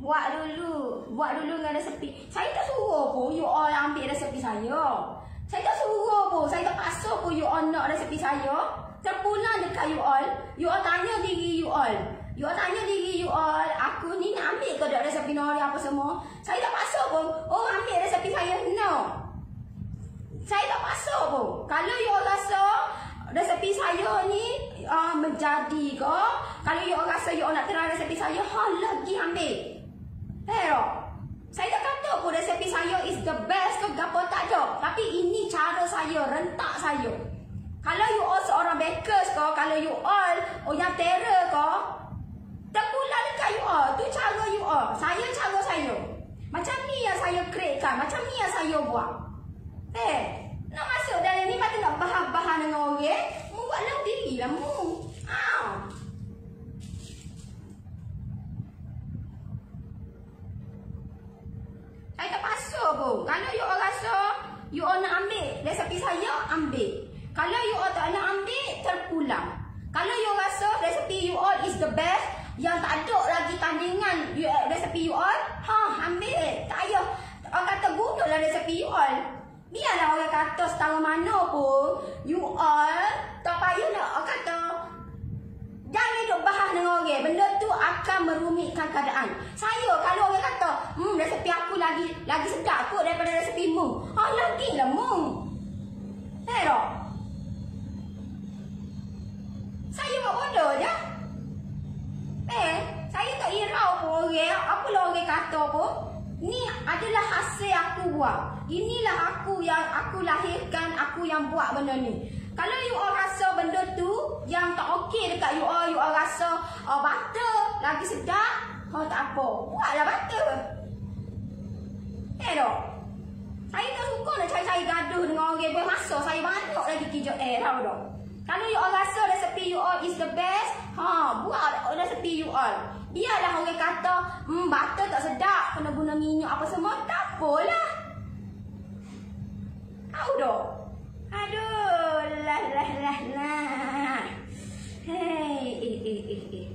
Buat dulu. Buat dulu dengan resepi. Saya tak suruh pun you all ambil resepi saya. Saya tak suruh pun. Saya tak paksa pun you all nak resepi saya. Terpulang dekat you all. You all tanya diri you all. You all tanya diri you all. Aku ni nak ambil ke tak resepi nori apa semua. Saya tak paksa pun. Oh ambil resepi saya. No. Saya tak paksa pun. Kalau you all rasa resepi saya ni uh, menjadi ke, kalau you all rasa you all nak try resepi saya, ha lagi ambil. Pero saya tak kata pun resepi saya is the best ke gapo tak ada. Tapi ini cara saya, rentak saya. Kalau you all seorang bakers ke, kalau you all oh yang terror ke, terpulang dekat you all. Tu cara you all. Saya cara saya. Macam ni yang saya createkan, macam ni yang saya buat. Eh, nak masuk dalam ni patut nak bahan-bahan dengan orang, mu buatlah diri lah mu. Ah. Saya tak paksa pun. Kalau you all rasa you all nak ambil resepi saya, ambil. Kalau you all tak nak ambil, terpulang. Kalau you all rasa resepi you all is the best, yang tak ada lagi tandingan you, resepi you all, ha ambil. Tak payah orang kata gunalah resepi you all. Biarlah orang kata setara mana pun, you all tak payah nak orang kata. Jangan duduk bahas dengan orang. Benda tu akan merumitkan keadaan. Saya kalau orang kata, hmm resepi aku lagi lagi sedap kot daripada resepi mu. Ah lagi lah mu. Eh tak? Saya buat bodoh je. Eh, saya tak irau pun orang. Apalah orang kata pun. Ni adalah hasil aku buat. Inilah aku yang aku lahirkan, aku yang buat benda ni. Kalau you all rasa benda tu yang tak okey dekat you all, you all rasa oh, butter lagi sedap, oh tak apa, buatlah butter. Eh tak? Saya tak suka nak cari-cari gaduh dengan orang bermasa. Saya banyak lagi kerja eh tahu tak? Kalau you all rasa resepi you all is the best, ha, buat resepi you all. Biarlah orang kata, hmm, butter tak sedap, kena guna minyak apa semua, tak apalah. Tahu tak? Aduh, lah lah lah lah. Hei, eh eh eh eh.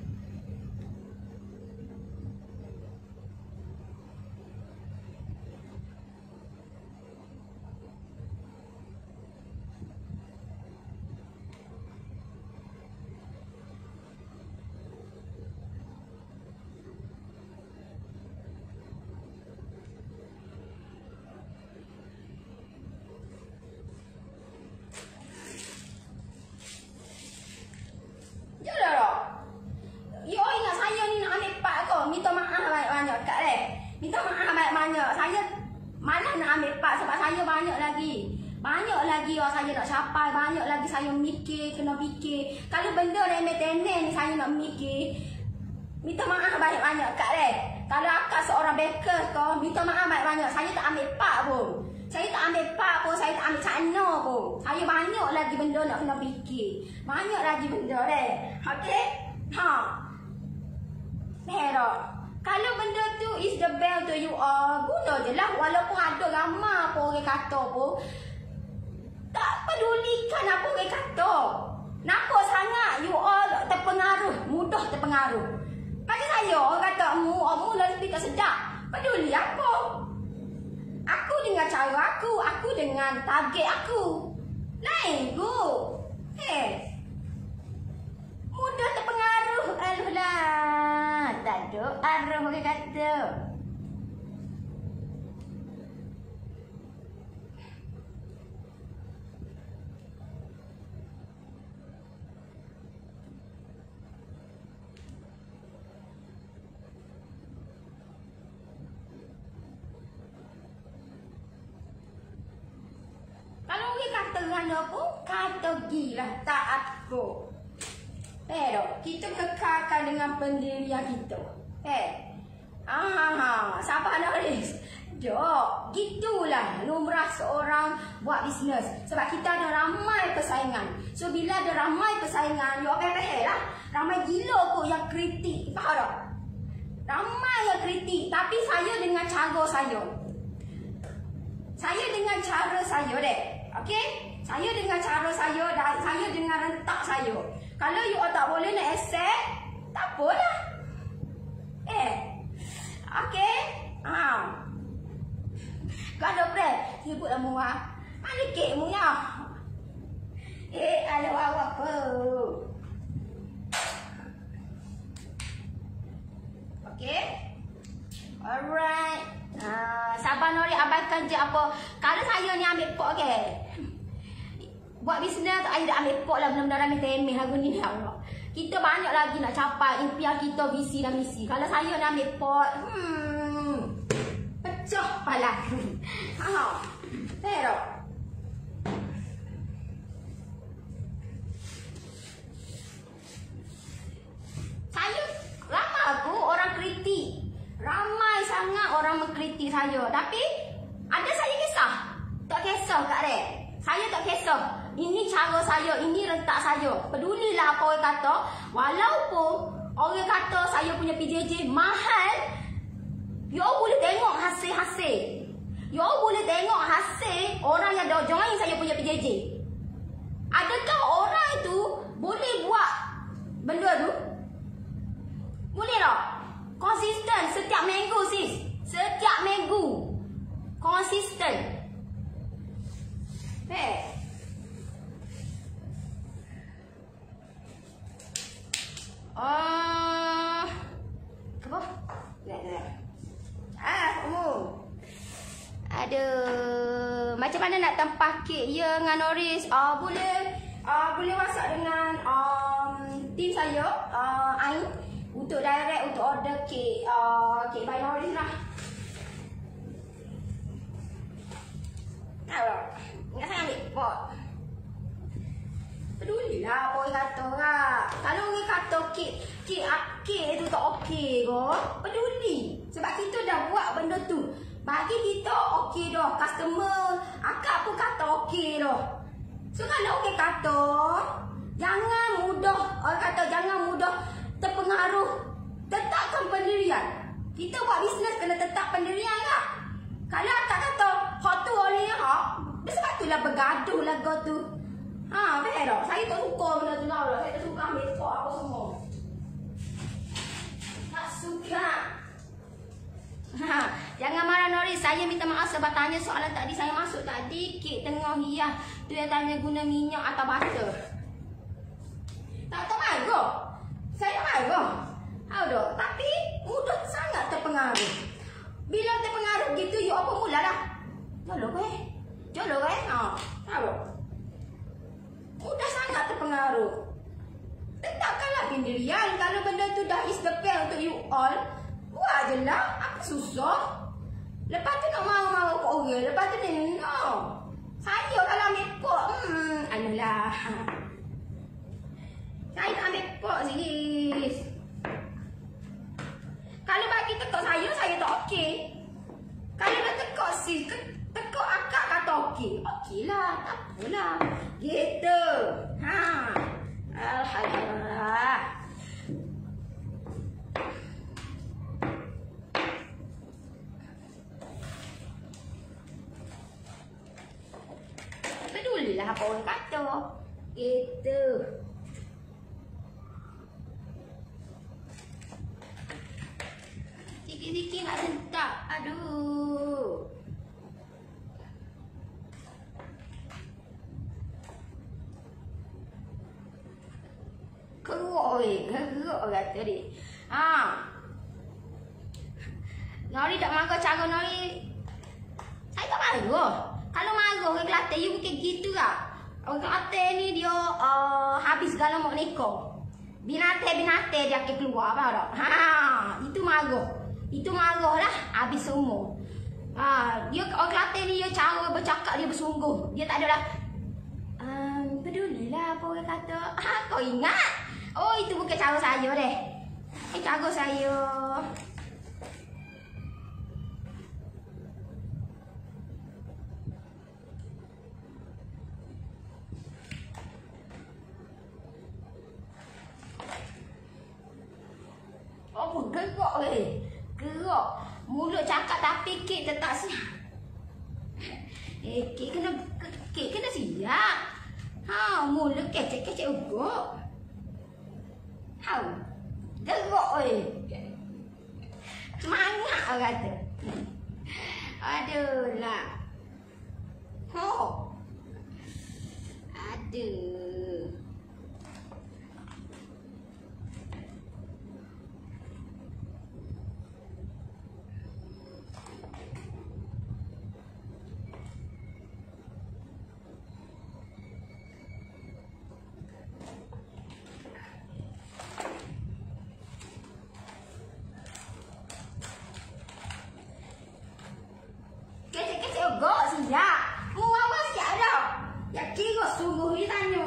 Minta maaf banyak-banyak. Saya malas nak ambil part sebab saya banyak lagi. Banyak lagi yang saya nak capai. Banyak lagi saya mikir, kena fikir. Kalau benda remeh-temeh ni saya nak mikir. Minta maaf banyak-banyak Kak Leh. Kalau akak seorang baker ke, minta maaf banyak-banyak. Saya tak ambil part pun. Saya tak ambil part pun, saya tak ambil cana pun. Saya banyak lagi benda nak kena fikir. Banyak lagi benda deh. Okey? Ha. Pero kalau benda tu is the best to you all, guna je lah. Walaupun ada ramai apa orang kata pun, tak pedulikan apa orang kata. Nampak sangat you all terpengaruh, mudah terpengaruh. Macam saya, orang kata, mu, mu lebih tak sedap. Peduli apa? Aku dengan cara aku, aku dengan target aku. Lain go. Hey. Mudah terpengaruh. Alah, tak ada arah orang kata. Kalau orang kata mana pun, kata gilah taat ko. Pero kita kekalkan dengan pendirian kita. Eh, ah, sabar Noris. Dok, gitulah lumrah seorang buat bisnes. Sebab kita ada ramai persaingan. So bila ada ramai persaingan, you apa-apa lah. Ramai gila kot yang kritik. Faham tak? Ramai yang kritik. Tapi saya dengan cara saya. Saya dengan cara saya dek. Okey? Saya dengan cara saya dan saya dengan rentak saya. Kalau you all tak boleh nak accept, tak apalah. Eh. semua. Mana kekmu ya? Eh, ada apa? Okay? Alright. Uh, sabar Nori, abaikan je apa. Kalau saya ni ambil pot, okay? Buat bisnes tu, saya dah ambil pot lah. Benar-benar ambil temeh lagu ni. Ya Allah. Kita banyak lagi nak capai impian kita, visi dan misi. Kalau saya ni ambil pot, hmm, pecah kepala. Haa. Teruk. Saya, ramai aku orang kritik. Ramai sangat orang mengkritik saya. Tapi, ada saya kisah. Tak kisah Kak Rek. Saya tak kisah. Ini cara saya, ini rentak saya. Pedulilah apa orang kata. Walaupun orang kata saya punya P J J mahal, you boleh tengok hasil-hasil. You boleh tengok hasil orang yang dah join saya punya P J J. Adakah orang itu boleh buat benda tu? Boleh tak? Konsisten setiap minggu sis. Setiap minggu. Konsisten. Hey. Oh. Apa? Ah, umum. Aduh. Macam mana nak tempah kek ya dengan Noris? Ah, uh, boleh uh, boleh WhatsApp dengan um, tim saya, uh, Ain, untuk direct untuk order kek uh, kek by Noris lah. Tahu. Ingat saya ambil pot. Pedulilah apa orang kata kak. Kalau orang kata kek kek kek tu tak okey kot, peduli. Sebab kita dah buat benda tu. Bagi kita okey dah. Customer akak pun kata okey dah. So kalau orang kata, jangan mudah, orang kata jangan mudah terpengaruh. Tetapkan pendirian. Kita buat bisnes kena tetap pendirian kak. Kalau akak kata hak tu oleh hak, dia sebab itulah bergaduh lah kau tu. Ha, faham tak? Saya tak suka benda tu lah. Saya tak suka ambil pot apa semua. Tak suka. Ha, jangan marah Noris. Saya minta maaf sebab tanya soalan tadi. Saya masuk tadi kek tengah hiyah. Tu yang tanya guna minyak atau butter. Tak tahu marah. Saya marah. Tahu tak? Tapi mudah sangat terpengaruh. Bila terpengaruh gitu, you apa mula dah? Jolok eh? Jolok eh? Ha, tahu. Mudah sangat terpengaruh. Tetapkanlah pendirian. Kalau benda tu dah is the plan untuk you all, buat je lah. Apa susah? Lepas tu nak mahu-mahu kat orang. Lepas tu ni, no. Saya kalau ambil pot, hmm, anulah. Saya tak ambil pot sis. Kalau bagi tekak saya, saya tak okey. Kalau dah tekak sis, tekak akak kata okey. Okey lah, tak apalah. Gitu. Ha. Alhamdulillah. Pedulilah apa orang kata. Gitu. Sikit-sikit nak sentak. Aduh. Keruk weh, keruk kata dia. Ha. Nori tak marah cara Nori. Saya tak marah. Kalau marah orang Kelantan, you bukan gitu lah. Orang Kelantan ni dia uh, habis segala mak nikah. Binatang-binatang dia akan keluar, faham tak? Ha, itu marah. Itu marah lah, habis semua. Ha, dia orang Kelantan ni dia cara bercakap dia bersungguh. Dia tak ada lah. Um, pedulilah apa orang kata. Ha, kau ingat? Oh, itu bukan cara saya deh. Ini cara saya. Oh, gerak weh. Gerak. Mulut cakap tapi kek tetap siap. Eh, kek kena kek kena siap. Ha, mulut kecek-kecek uguk. Hau, gerak weh. Semangat orang kata. Aduh lah. ada. Kecil-kecil gok siap. Mu awas siap dah. Ya kira sungguh dia tanya.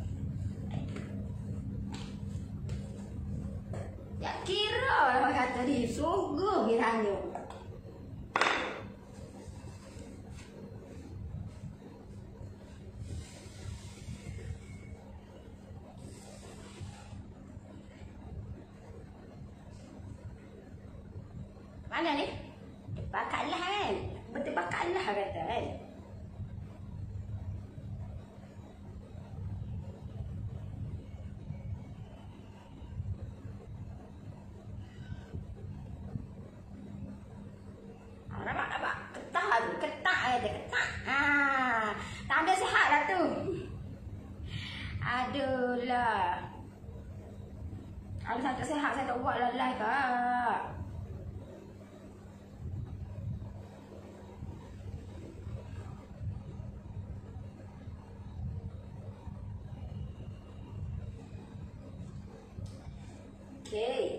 Ya kira orang kata dia sungguh dia tanya. Mana ni? Bakatlah kan? Betul bakatlah kata kan? Nampak nampak? Ketah tu, ketah kata, ketah. Ah, tak ada sihat lah tu. Aduh lah. Kalau saya tak sihat, saya tak buat lah live kak. Okay.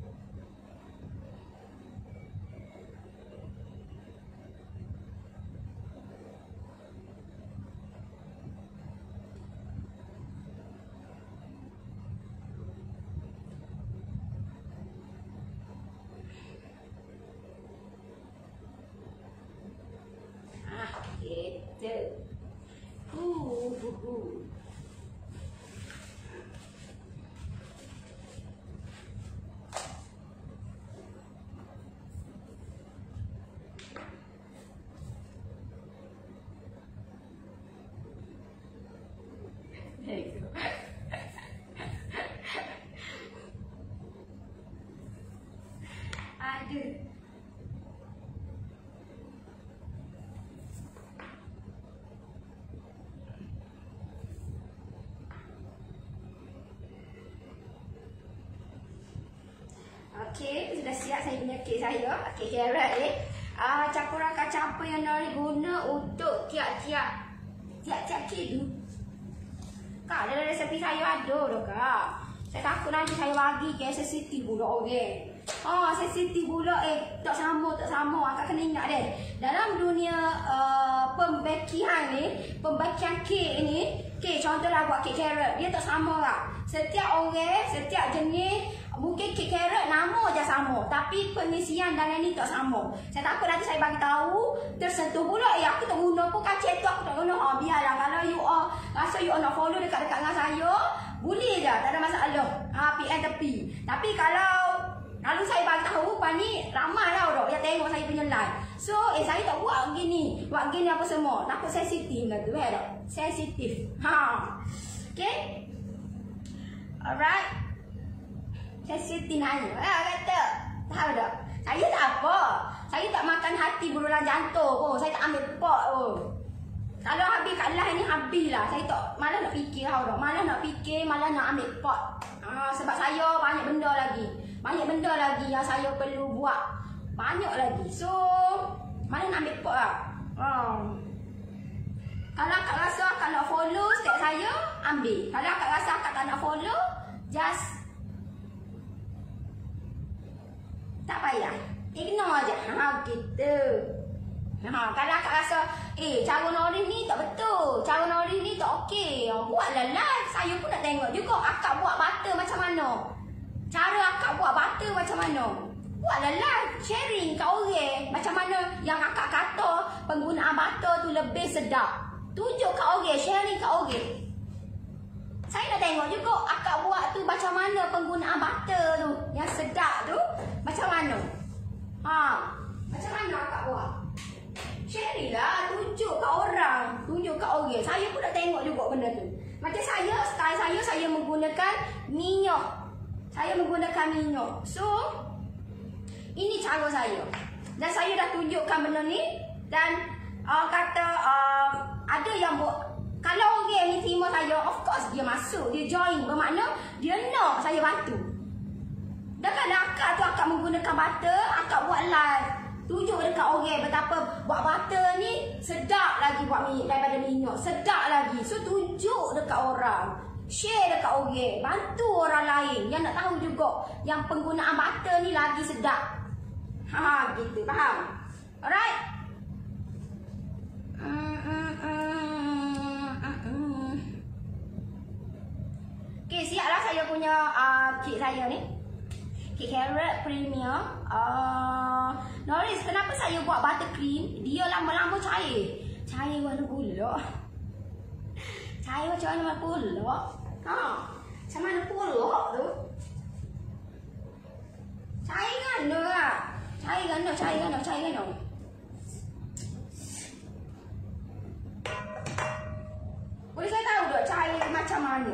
Ah, gitu. Uh, uh, uh. Aduh. Okey, sudah siap saya punya kek saya. Kek carrot ni. Ah, campuran kacang apa yang Nori guna untuk tiap-tiap tiap-tiap kek tu. Kak, dalam resepi saya ada dah kak. Saya takut nanti saya bagi ke sensitif pula orang. Okay? Oh, sensitif pula eh tak sama tak sama. Akak kena ingat deh. Dalam dunia uh, pembakian ni, pembakian kek ni, kek contohlah buat kek carrot, dia tak sama lah. Setiap orang, setiap jenis mungkin kek carrot nama je sama, tapi pengisian dalam ni tak sama. Saya takut nanti saya bagi tahu tersentuh pula. Eh aku tak guna pun kacang tu aku tak guna. Oh biarlah kalau you all rasa you all nak follow dekat-dekat dengan saya, boleh je, tak ada masalah. Ha, P M tepi. Tapi kalau Lalu saya bagi tahu, lepas ni ramai lah orang yang tengok saya punya live. So, eh saya tak buat gini, buat gini apa semua. Takut sensitif lah tu, eh tak? Sensitif. Ha. Okay? Alright. Sensitif hanya. Ha, kata. Tahu tak? Saya tak apa. Saya tak makan hati berulang jantung pun. Saya tak ambil pot pun. Kalau habis kat live ni, habis lah. Saya tak, malah nak fikir lah orang. Malah nak fikir, malah nak ambil pot. Ha, sebab saya banyak benda lagi. Banyak benda lagi yang saya perlu buat. Banyak lagi. So, mana nak ambil pot lah. Hmm. Kalau akak rasa akak nak follow step saya, ambil. Kalau akak rasa akak tak nak follow, just tak payah. Ignore je. Ha, gitu. Ha, kalau akak rasa, eh, cara Nori ni tak betul. Cara Nori ni tak okey. Buatlah live. Saya pun nak tengok juga akak buat butter macam mana. Cara akak buat butter macam mana? Buatlah live, sharing kat orang. Macam mana yang akak kata penggunaan butter tu lebih sedap. Tunjuk kat orang, sharing kat orang. Saya nak tengok juga akak buat tu macam mana penggunaan butter tu. Yang sedap tu, macam mana? Ha, macam mana akak buat? Sharing lah, tunjuk kat orang. Tunjuk kat orang. Saya pun nak tengok juga benda tu. Macam saya, style saya, saya menggunakan minyak. Saya menggunakan minyak. So, ini cara saya. Dan saya dah tunjukkan benda ni. Dan uh, kata uh, ada yang buat, Kalau orang ni terima saya, of course dia masuk, dia join. Bermakna dia nak saya bantu. Dan kadang akak tu akak menggunakan butter, akak buat live. Tunjuk dekat orang betapa buat butter ni sedap lagi buat minyak daripada minyak. Sedap lagi. So tunjuk dekat orang. Share dekat orang. Bantu orang lain yang nak tahu juga yang penggunaan butter ni lagi sedap. Ha, gitu. Faham? Alright? Mm, mm, mm, mm, mm. Okay, siaplah saya punya uh, kek saya ni. Kek carrot premium. Uh, Norris, kenapa saya buat buttercream? Dia lama-lama cair. Cair warna pulak. Cair macam mana pulak? Ha, macam mana pulak tu? Cair ganda lah. Cair ganda, cair ganda, cair ganda. Boleh saya tahu tak cair macam mana?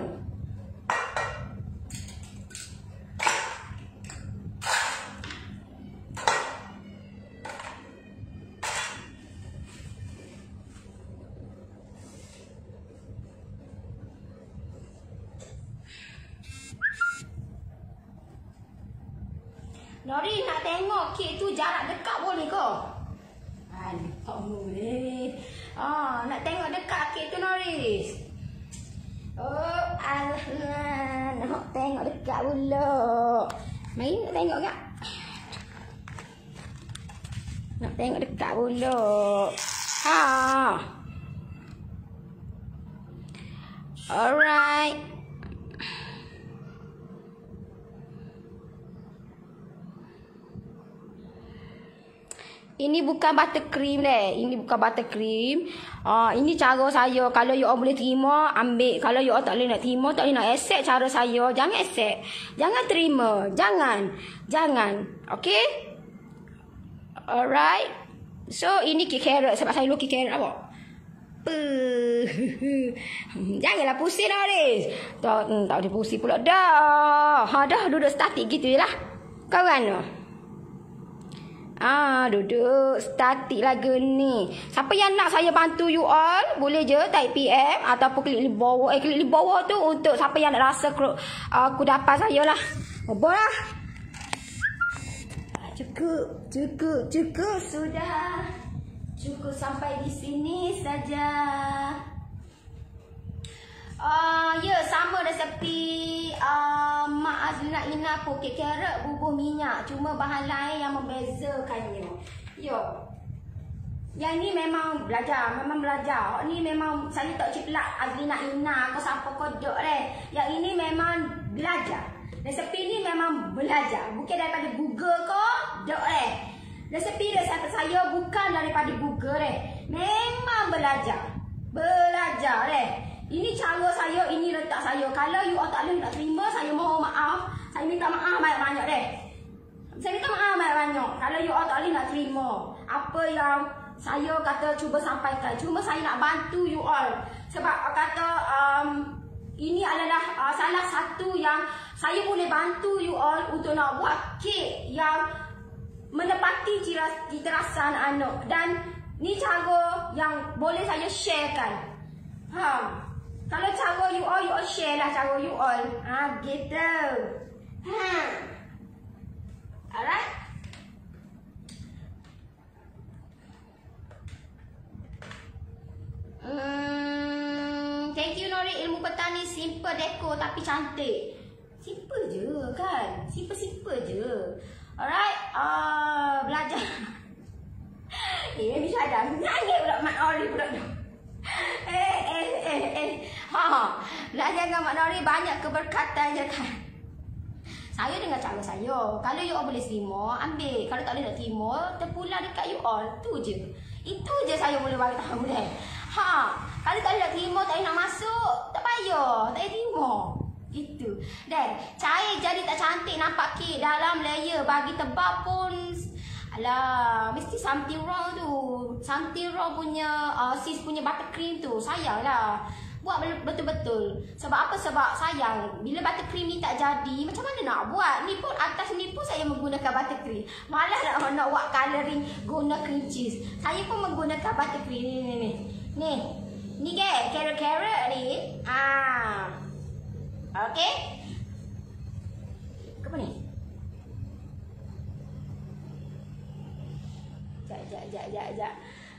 Nori nak tengok kek tu jarak dekat boleh ke? Ah, tak boleh. Ah, nak tengok dekat kek tu Nori. Oh, alah, nak tengok dekat pula. Mari nak tengok tak? Nak tengok dekat pula. Ha. Alright. Ini bukan buttercream deh. Ini bukan buttercream. Ah, uh, ini cara saya. Kalau you all boleh terima, ambil. Kalau you all tak boleh nak terima, tak boleh nak accept cara saya, jangan accept. Jangan terima. Jangan. Jangan. Okay? Alright. So, ini kek carrot. Sebab saya lukis carrot apa? Janganlah pusing dah, Riz. Tak, tak boleh pusing pula. Dah. Ha, dah duduk statik gitu je lah. Kawan. Ah, duduk statik lagu ni. Siapa yang nak saya bantu you all, boleh je type P M ataupun klik di bawah. Eh, klik di bawah tu untuk siapa yang nak rasa aku dapat saya lah. Bobo lah. Cukup, cukup, cukup sudah. Cukup sampai di sini saja. Uh, ya, sama resepi uh, Mak Azlina Ina pun kek carrot bubur minyak. Cuma bahan lain yang membezakannya. Ya. Yang ni memang belajar. Memang belajar. Ni memang saya tak ciplak Azlina Ina ke siapa kodok deh. Yang ini memang belajar. Resepi ni memang belajar. Bukan daripada Google ke dok deh. Resepi resep saya bukan daripada Google deh. Memang belajar. Belajar deh. Ini cara saya, ini letak saya. Kalau you all tak boleh nak terima, saya mohon maaf. Saya minta maaf banyak-banyak deh. Saya minta maaf banyak-banyak. Kalau you all tak boleh nak terima apa yang saya kata cuba sampaikan. Cuma saya nak bantu you all. Sebab kata um, ini adalah uh, salah satu yang saya boleh bantu you all untuk nak buat kek yang menepati cita rasa anak-anak. Dan ni cara yang boleh saya sharekan. Ha. Kalau cara you all, you all share lah cara you all. Ha, gitu. Ha. Alright. Hmm, thank you Nori. Ilmu petani simple deco tapi cantik. Simple je kan? Simple-simple je. Alright. Uh, belajar. Eh, bisa ada. Nangis pula Mak Nori pula tu. Eh, eh, eh, eh. Ha, belajar dengan Mak Nori banyak keberkatan je kan. Saya dengan cara saya. Kalau you all boleh terima, ambil. Kalau tak boleh nak terima, terpulang dekat you all. Tu je. Itu je saya boleh bagi tahu deh. Ha, kalau tak boleh nak terima, tak boleh nak masuk, tak payah. Tak boleh terima. Gitu. Dan cair jadi tak cantik nampak kek dalam layer. Bagi tebal pun alah, mesti something wrong tu. Something wrong punya uh, sis punya buttercream tu. Sayanglah. Buat betul-betul. Sebab apa? Sebab sayang. Bila buttercream ni tak jadi, macam mana nak buat? Ni pun atas ni pun saya menggunakan buttercream. Malah nak, nak buat colouring guna cream cheese. Saya pun menggunakan buttercream ni ni ni. Ni. Ni ke? Carrot-carrot ni. Ah. Okey. Apa ni? Jap, jap, jap, jap, jap.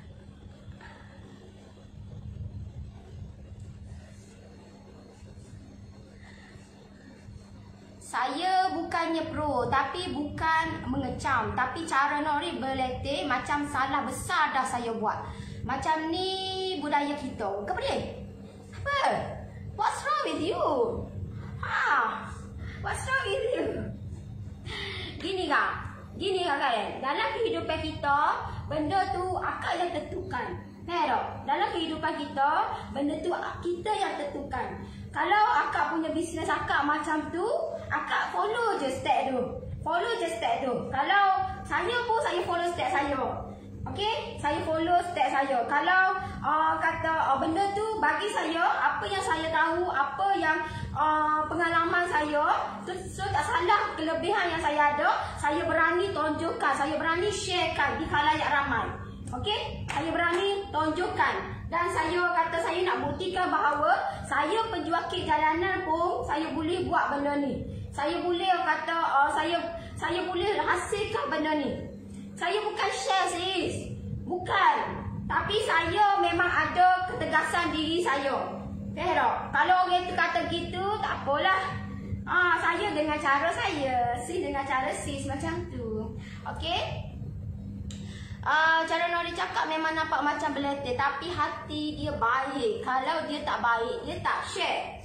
Saya bukannya pro, tapi bukan mengecam. Tapi cara Nori berletih macam salah besar dah saya buat. Macam ni budaya kita. Apa dia? Apa? What's wrong with you? Ha? What's wrong with you? Gini kak? Gini kak kan? Dalam kehidupan kita, benda tu akak yang tentukan. Faham? Dalam kehidupan kita, benda tu kita yang tentukan. Kalau akak punya bisnes akak macam tu, akak follow je step tu. Follow je step tu. Kalau saya pun saya follow step saya. Okey? Saya follow step saya. Kalau uh, kata uh, benda tu bagi saya, apa yang saya tahu, apa yang uh, pengalaman saya, so, so tak salah kelebihan yang saya ada, saya berani tunjukkan, saya berani sharekan di khalayak ramai. Okey? Saya berani tunjukkan. Dan saya kata saya nak buktikan bahawa saya penjual kek jalanan pun saya boleh buat benda ni. Saya boleh kata uh, saya saya boleh hasilkan benda ni. Saya bukan share sis. Bukan. Tapi saya memang ada ketegasan diri saya. Faham tak? Kalau orang tu kata gitu, tak apalah. Ah, saya dengan cara saya, sis dengan cara sis macam tu. Okey? Uh, cara Nori cakap memang nampak macam beletih, tapi hati dia baik. Kalau dia tak baik, dia tak share.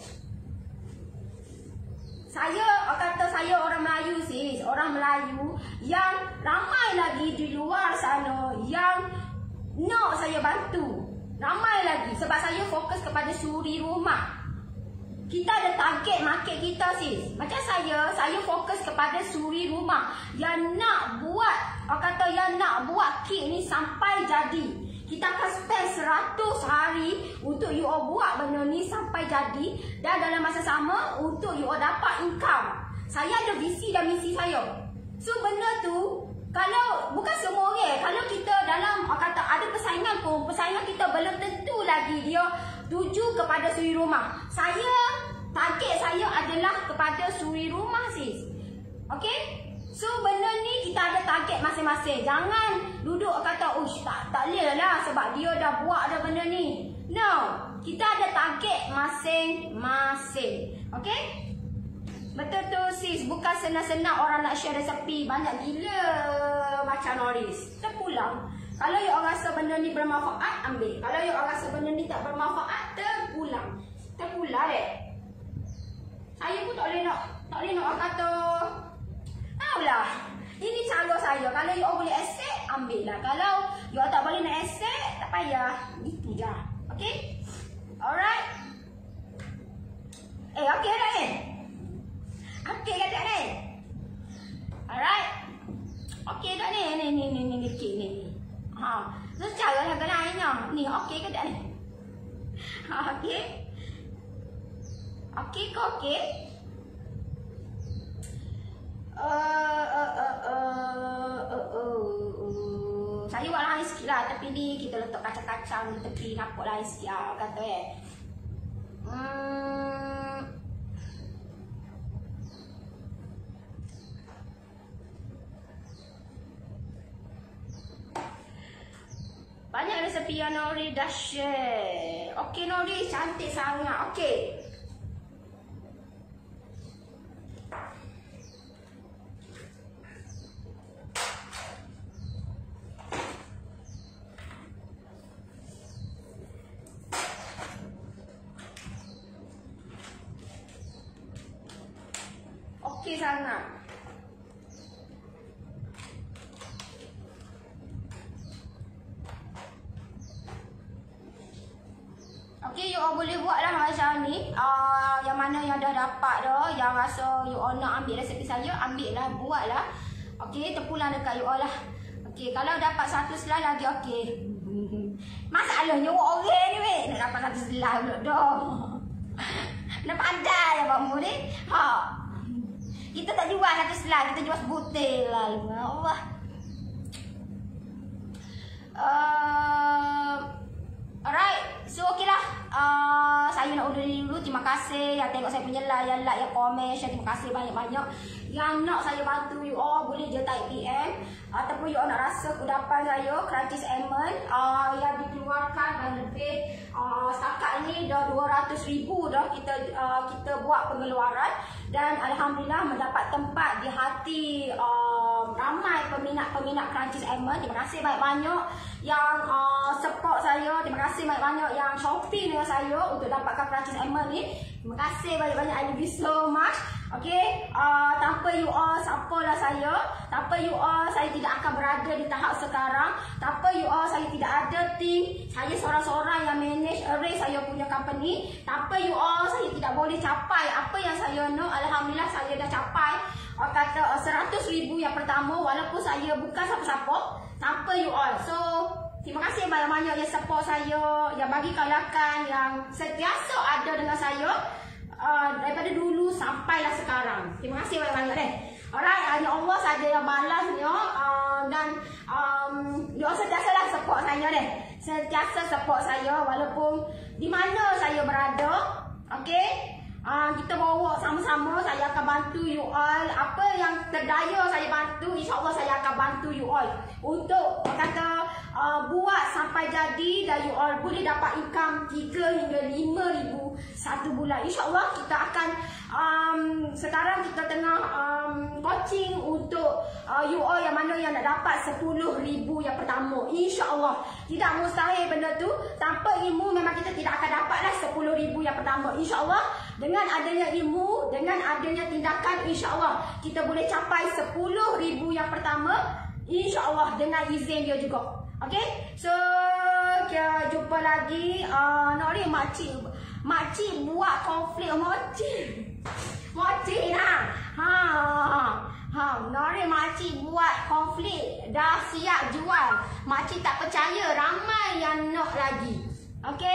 Saya kata saya orang Melayu sis, orang Melayu yang ramai lagi di luar sana yang nak saya bantu. Ramai lagi sebab saya fokus kepada suri rumah. Kita ada target market kita sis. Macam saya, saya fokus kepada suri rumah yang nak buat, orang kata yang nak buat kek ni sampai jadi. Kita akan spend seratus hari untuk you all buat benda ni sampai jadi. Dan dalam masa sama untuk you all dapat income. Saya ada visi dan misi saya. So benda tu, kalau bukan semua orang, kalau kita dalam, orang kata ada persaingan pun, persaingan kita belum tentu lagi dia tuju kepada suri rumah. Saya, target saya adalah kepada suri rumah sis. Okey? So benda ni kita ada target masing-masing. Jangan duduk kata, ush tak, tak boleh lah sebab dia dah buat dah benda ni. No, kita ada target masing-masing. Okey? Betul tu sis, bukan senang-senang orang nak share resepi. Banyak gila macam Noris. Terpulang. Kalau you orang rasa benda ni bermanfaat, ambil. Kalau you orang rasa benda ni tak bermanfaat, terpulang. Terpulang eh. Saya pun tak boleh nak, tak boleh nak orang kata, tahulah. Ini cara saya. Kalau you all boleh accept, ambil lah. Kalau you all tak boleh nak accept, tak payah. Itu je. Okay? Alright? Eh, okay dah ni? Okay kat tak ni? Alright? Okay tak ni? Ni, ni, ni, ni, ni, ni, ni. Ha, so cara yang lainnya. Ni, okey ke tak ni? Ha, okey. Okey ke okey? Uh, uh, uh, uh, uh, uh, uh. Saya buat lain sikit lah. Tapi ni kita letak kacang-kacang di tepi. Nampak lain sikit lah. Kata eh. Hmm. Banyak resepi yang Nori dah share. Okey Nori, cantik sangat. Okey. Okey sangat. Okey, you all boleh buat lah macam ni. Uh, yang mana yang dah dapat dah, yang rasa you all nak ambil resepi saya, ambil lah, buat lah. Okey, terpulang dekat you all lah. Okey, kalau dapat satu selai lagi, okey. Masalahnya orang ni weh, nak dapat satu selai pula dah. Nak pandai lah kamu ni. Ha. Kita tak jual satu selai, kita jual sebutir lah. Allah. Uh, alright, so okey lah. terima kasih yang tengok saya punya live, yang like, yang komen, share. Terima kasih banyak-banyak. Yang nak saya bantu you all, boleh je type P M. Ataupun you all nak rasa kudapan saya, Crunchies Almond uh, yang dikeluarkan dan lebih uh, setakat ini dah dua ratus ribu dah kita uh, kita buat pengeluaran. Dan Alhamdulillah mendapat tempat di hati uh, ramai peminat-peminat Crunchies Almond. Terima kasih banyak-banyak yang uh, support saya. Terima kasih banyak-banyak yang shopping dengan saya untuk dapatkan Crunchies Almond ni. Terima kasih banyak-banyak. I love you so much. Okay, uh, tanpa you all, siapalah saya. Tanpa you all, saya tidak akan berada di tahap sekarang. Tanpa you all, saya tidak ada team. Saya seorang-seorang yang manage, arrange saya punya company. Tanpa you all, saya tidak boleh capai apa yang saya nak. Alhamdulillah, saya dah capai uh, kata uh, seratus ribu yang pertama. Walaupun saya bukan siapa-siapa. Tanpa you all. So, terima kasih banyak-banyak yang support saya, yang bagi kalakan, yang sentiasa ada dengan saya. Uh, daripada dulu sampailah sekarang. Terima kasih banyak-banyak deh. Alright, hanya Allah saja yang balasnya. Uh, dan um, you all sentiasalah support saya deh. Sentiasa support saya walaupun di mana saya berada. Okay, uh, kita bawa sama-sama. Saya akan bantu you all. Apa yang terdaya saya bantu, insyaAllah saya akan bantu you all untuk kata uh, buat sampai jadi. Dan you all boleh dapat income tiga hingga lima ribu satu bulan. InsyaAllah kita akan um, sekarang kita tengah um, coaching untuk uh, you all yang mana yang nak dapat sepuluh ribu yang pertama. InsyaAllah tidak mustahil benda tu. Tanpa ilmu memang kita tidak akan dapatlah sepuluh ribu yang pertama. InsyaAllah dengan adanya ilmu, dengan adanya tindakan, InsyaAllah kita boleh capai sepuluh ribu yang pertama. InsyaAllah dengan izin dia juga. Okay, so kita jumpa lagi. uh, Nori makcik Makcik buat konflik mochi. Mochi lah. Ha. Ha, Nori makcik buat konflik. Dah siap jual. Makcik tak percaya ramai yang nak lagi. Okey.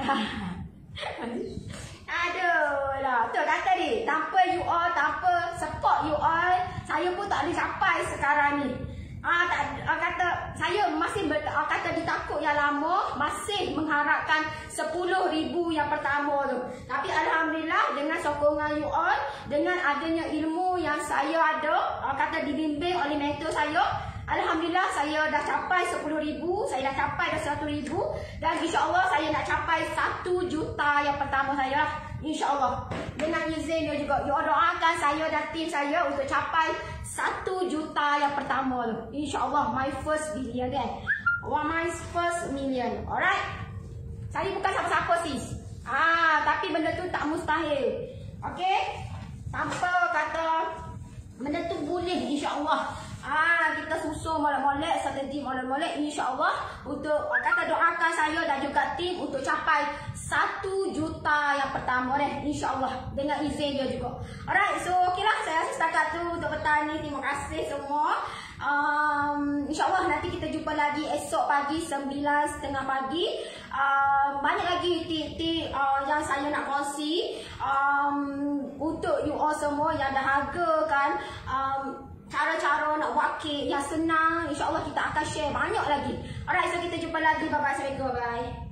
Aduh lah. Betul kata dia. Tanpa you all, tanpa support you all, saya pun tak boleh capai sekarang ni. Ah, tak, ah, kata saya masih ber, ah, kata ditakut yang lama, masih mengharapkan sepuluh ribu yang pertama tu. Tapi Alhamdulillah dengan sokongan you all, dengan adanya ilmu yang saya ada, ah, kata dibimbing oleh mentor saya, Alhamdulillah saya dah capai sepuluh ribu, saya dah capai dah seratus ribu. Dan insyaAllah saya nak capai satu juta yang pertama saya lah. InsyaAllah dengan izin dia juga. You doakan saya dan tim saya untuk capai satu juta yang pertama tu. InsyaAllah my first million kan. One my first million. Alright. Saya bukan siapa-siapa sis. Ah, tapi benda tu tak mustahil. Okay. Tanpa kata benda tu boleh insyaAllah. Ah, kita susun molek-molek, strategi molek-molek insyaAllah untuk kata doakan saya dan juga tim untuk capai satu juta yang pertama deh, insyaAllah dengan izin dia juga. Alright, so okey lah, saya rasa setakat tu untuk petang ni. Terima kasih semua. um, InsyaAllah nanti kita jumpa lagi esok pagi sembilan tiga puluh pagi. um, Banyak lagi tip-tip uh, yang saya nak kongsi um, untuk you all semua yang dah hargakan um, cara-cara nak buat kek yang senang. InsyaAllah kita akan share banyak lagi. Alright, so kita jumpa lagi. Bye-bye. Assalamualaikum. Bye.